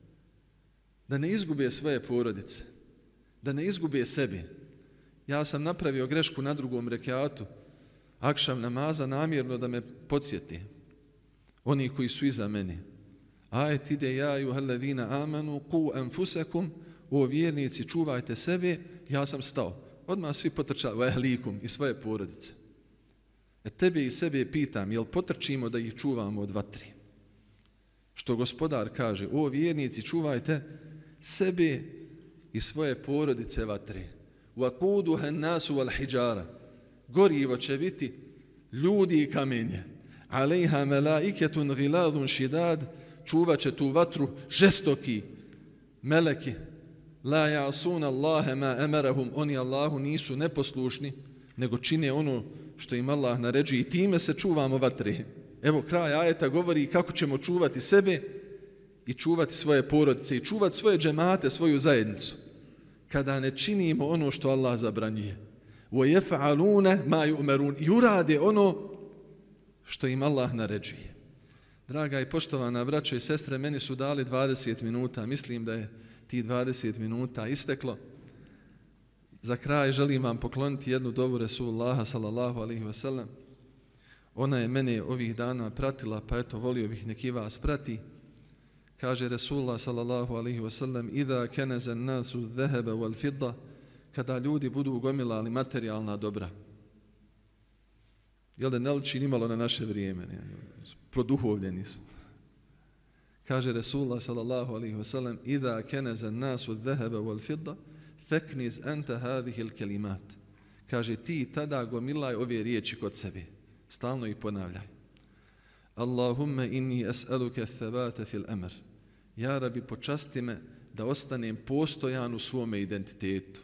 da ne izgube svoje porodice, da ne izgube sebi. Ja sam napravio grešku na drugom rekatu, akšam namaza, namjerno da me podsjeti oni koji su iza mene. Ajet ide: ja ejuhalladina amanu qu anfusakum, o vjernici čuvajte sebe. Ja sam stao. Odmah svi potrčali u ehlikum i svoje porodice. E tebe i sebe pitam, jel potrčimo da ih čuvamo od vatri? Što Gospodar kaže: o vjernici čuvajte sebe i svoje porodice vatre. Waquduha an-nasu wal hijara. Gorivo će biti ljudi i kamenje. Alejha malaikatun ghiladun shidad. Čuvat će tu vatru žestoki meleki. La ya'suna Allaha ma amarahum. Oni Allahu nisu neposlušni, nego čine ono što im Allah naređuje i time se čuvamo vatre. Evo kraj ajeta govori kako ćemo čuvati sebe i čuvati svoje porodice i čuvati svoje džemate, svoju zajednicu. Kada ne činimo ono što Allah zabranjuje. وَيَفْعَلُونَ مَا يُؤْمَرُونَ. I urade ono što im Allah naređuje. Draga i poštovana braćo i sestre, meni su dali dvadeset minuta. Mislim da je ti dvadeset minuta isteklo. Za kraj želim vam pokloniti jednu dovu Resulullaha sallallahu alaihi wa sallam. Ona je mene ovih dana pratila, pa eto, volio bih neki vas prati. Kaže Resulullah sallallahu alaihi wa sallam: Iza kenezan nasu dhehebe wal fidda. Kada ljudi budu gomilali materijalna dobra. Jel da ne liči nimalo na naše vrijeme? Ne? Produhovljeni su. Kaže Resulullah sallallahu alaihi wa sallam: Iza kenezan nasu dhehebe wal fidda, fekniz anta hadihil kelimat. Kaže, ti tada gomilaj ove riječi kod sebe. Stalno ih ponavljaj. Allahumma inni es'aluke thabata fil amr. Ja Rabbi, počasti me da ostanem postojan u svome identitetu.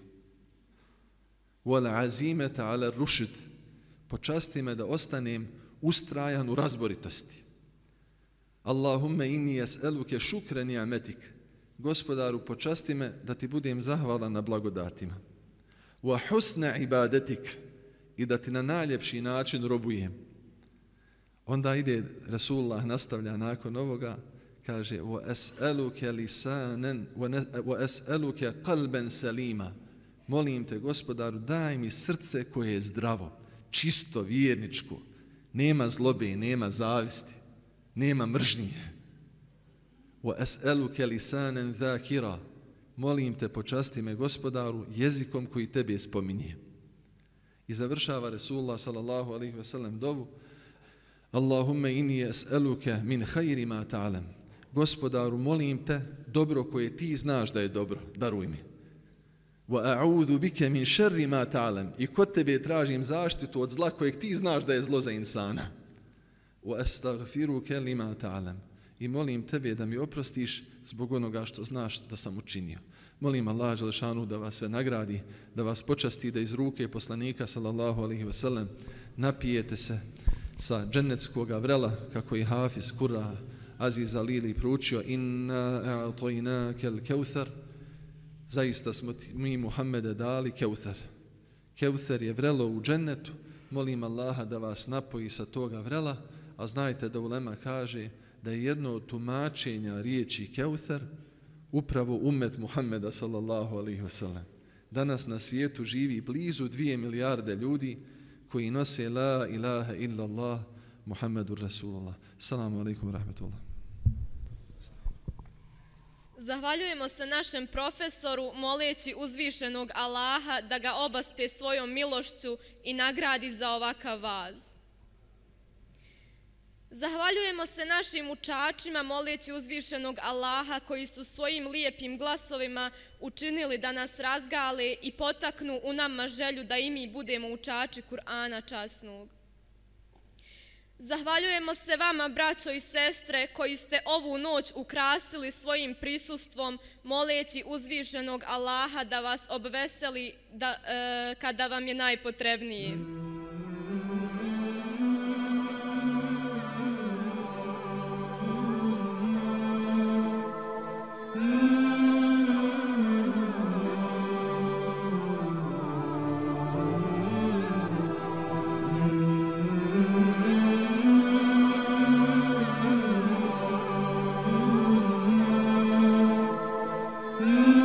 Wal azimata ala rušd. Počasti me da ostanem ustrajan u razboritosti. Allahumma inni es'aluke šukra ni'ametik. Gospodaru, počasti me da ti budem zahvalan na blagodatima. Wa husna ibadetik. i da ti na najljepši način robujem. Onda ide Rasulullah, nastavlja nakon ovoga, kaže وَأَسْأَلُكَ لِسَانًا وَأَسْأَلُكَ قَلْبًا سَلِيمًا. Molim te, Gospodaru, daj mi srce koje je zdravo, čisto, vjerničko, nema zlobe, nema zavisti, nema mržnje. وَأَسْأَلُكَ لِسَانًا ذَاكِرًا. Molim te, počasti me, Gospodaru, jezikom koji tebe spominje. I završava Rasulullah sallallahu alaihi wa sallam dovu Allahumme inni es'eluke min hajri ma ta'alam. Gospodaru, molim te, dobro koje ti znaš da je dobro, daruj mi. Wa a'udhu bike min šerri ma ta'alam. I kod tebe tražim zaštitu od zla kojeg ti znaš da je zlo za insana. Wa astaghfiruke lima ta'alam. I molim tebe da mi oprostiš zbog onoga što znaš da sam učinio. Molim Allah dželešanu da vas sve nagradi, da vas počasti, da iz ruke poslanika sallallahu alaihi wa sallam napijete se sa džennetskog vrela, kako je Hafiz Kurra Aziz Alili proučio, inna a'tojnakel keuthar, zaista smo mi Muhammede dali keuthar. Keuthar je vrelo u džennetu, molim Allaha da vas napoji sa toga vrela, a znajte da ulema kaže da je jedno od tumačenja riječi keuthar upravo umet Muhammeda sallallahu alaihi wa sallam. Danas na svijetu živi blizu dvije milijarde ljudi koji nose la ilaha illallah Muhammedur Rasulullah. Assalamu alaikum wa rahmatullah. Zahvaljujemo se našem profesoru moleći uzvišenog Allaha da ga obaspe svojom milošću i nagradi za ovakav vaz. Zahvaljujemo se našim učačima moleći uzvišenog Allaha koji su svojim lijepim glasovima učinili da nas razgale i potaknu u nama želju da i mi budemo učači Kur'ana časnog. Zahvaljujemo se vama, braćo i sestre, koji ste ovu noć ukrasili svojim prisustvom moleći uzvišenog Allaha da vas obveseli da, e, kada vam je najpotrebnije. Mm-hmm.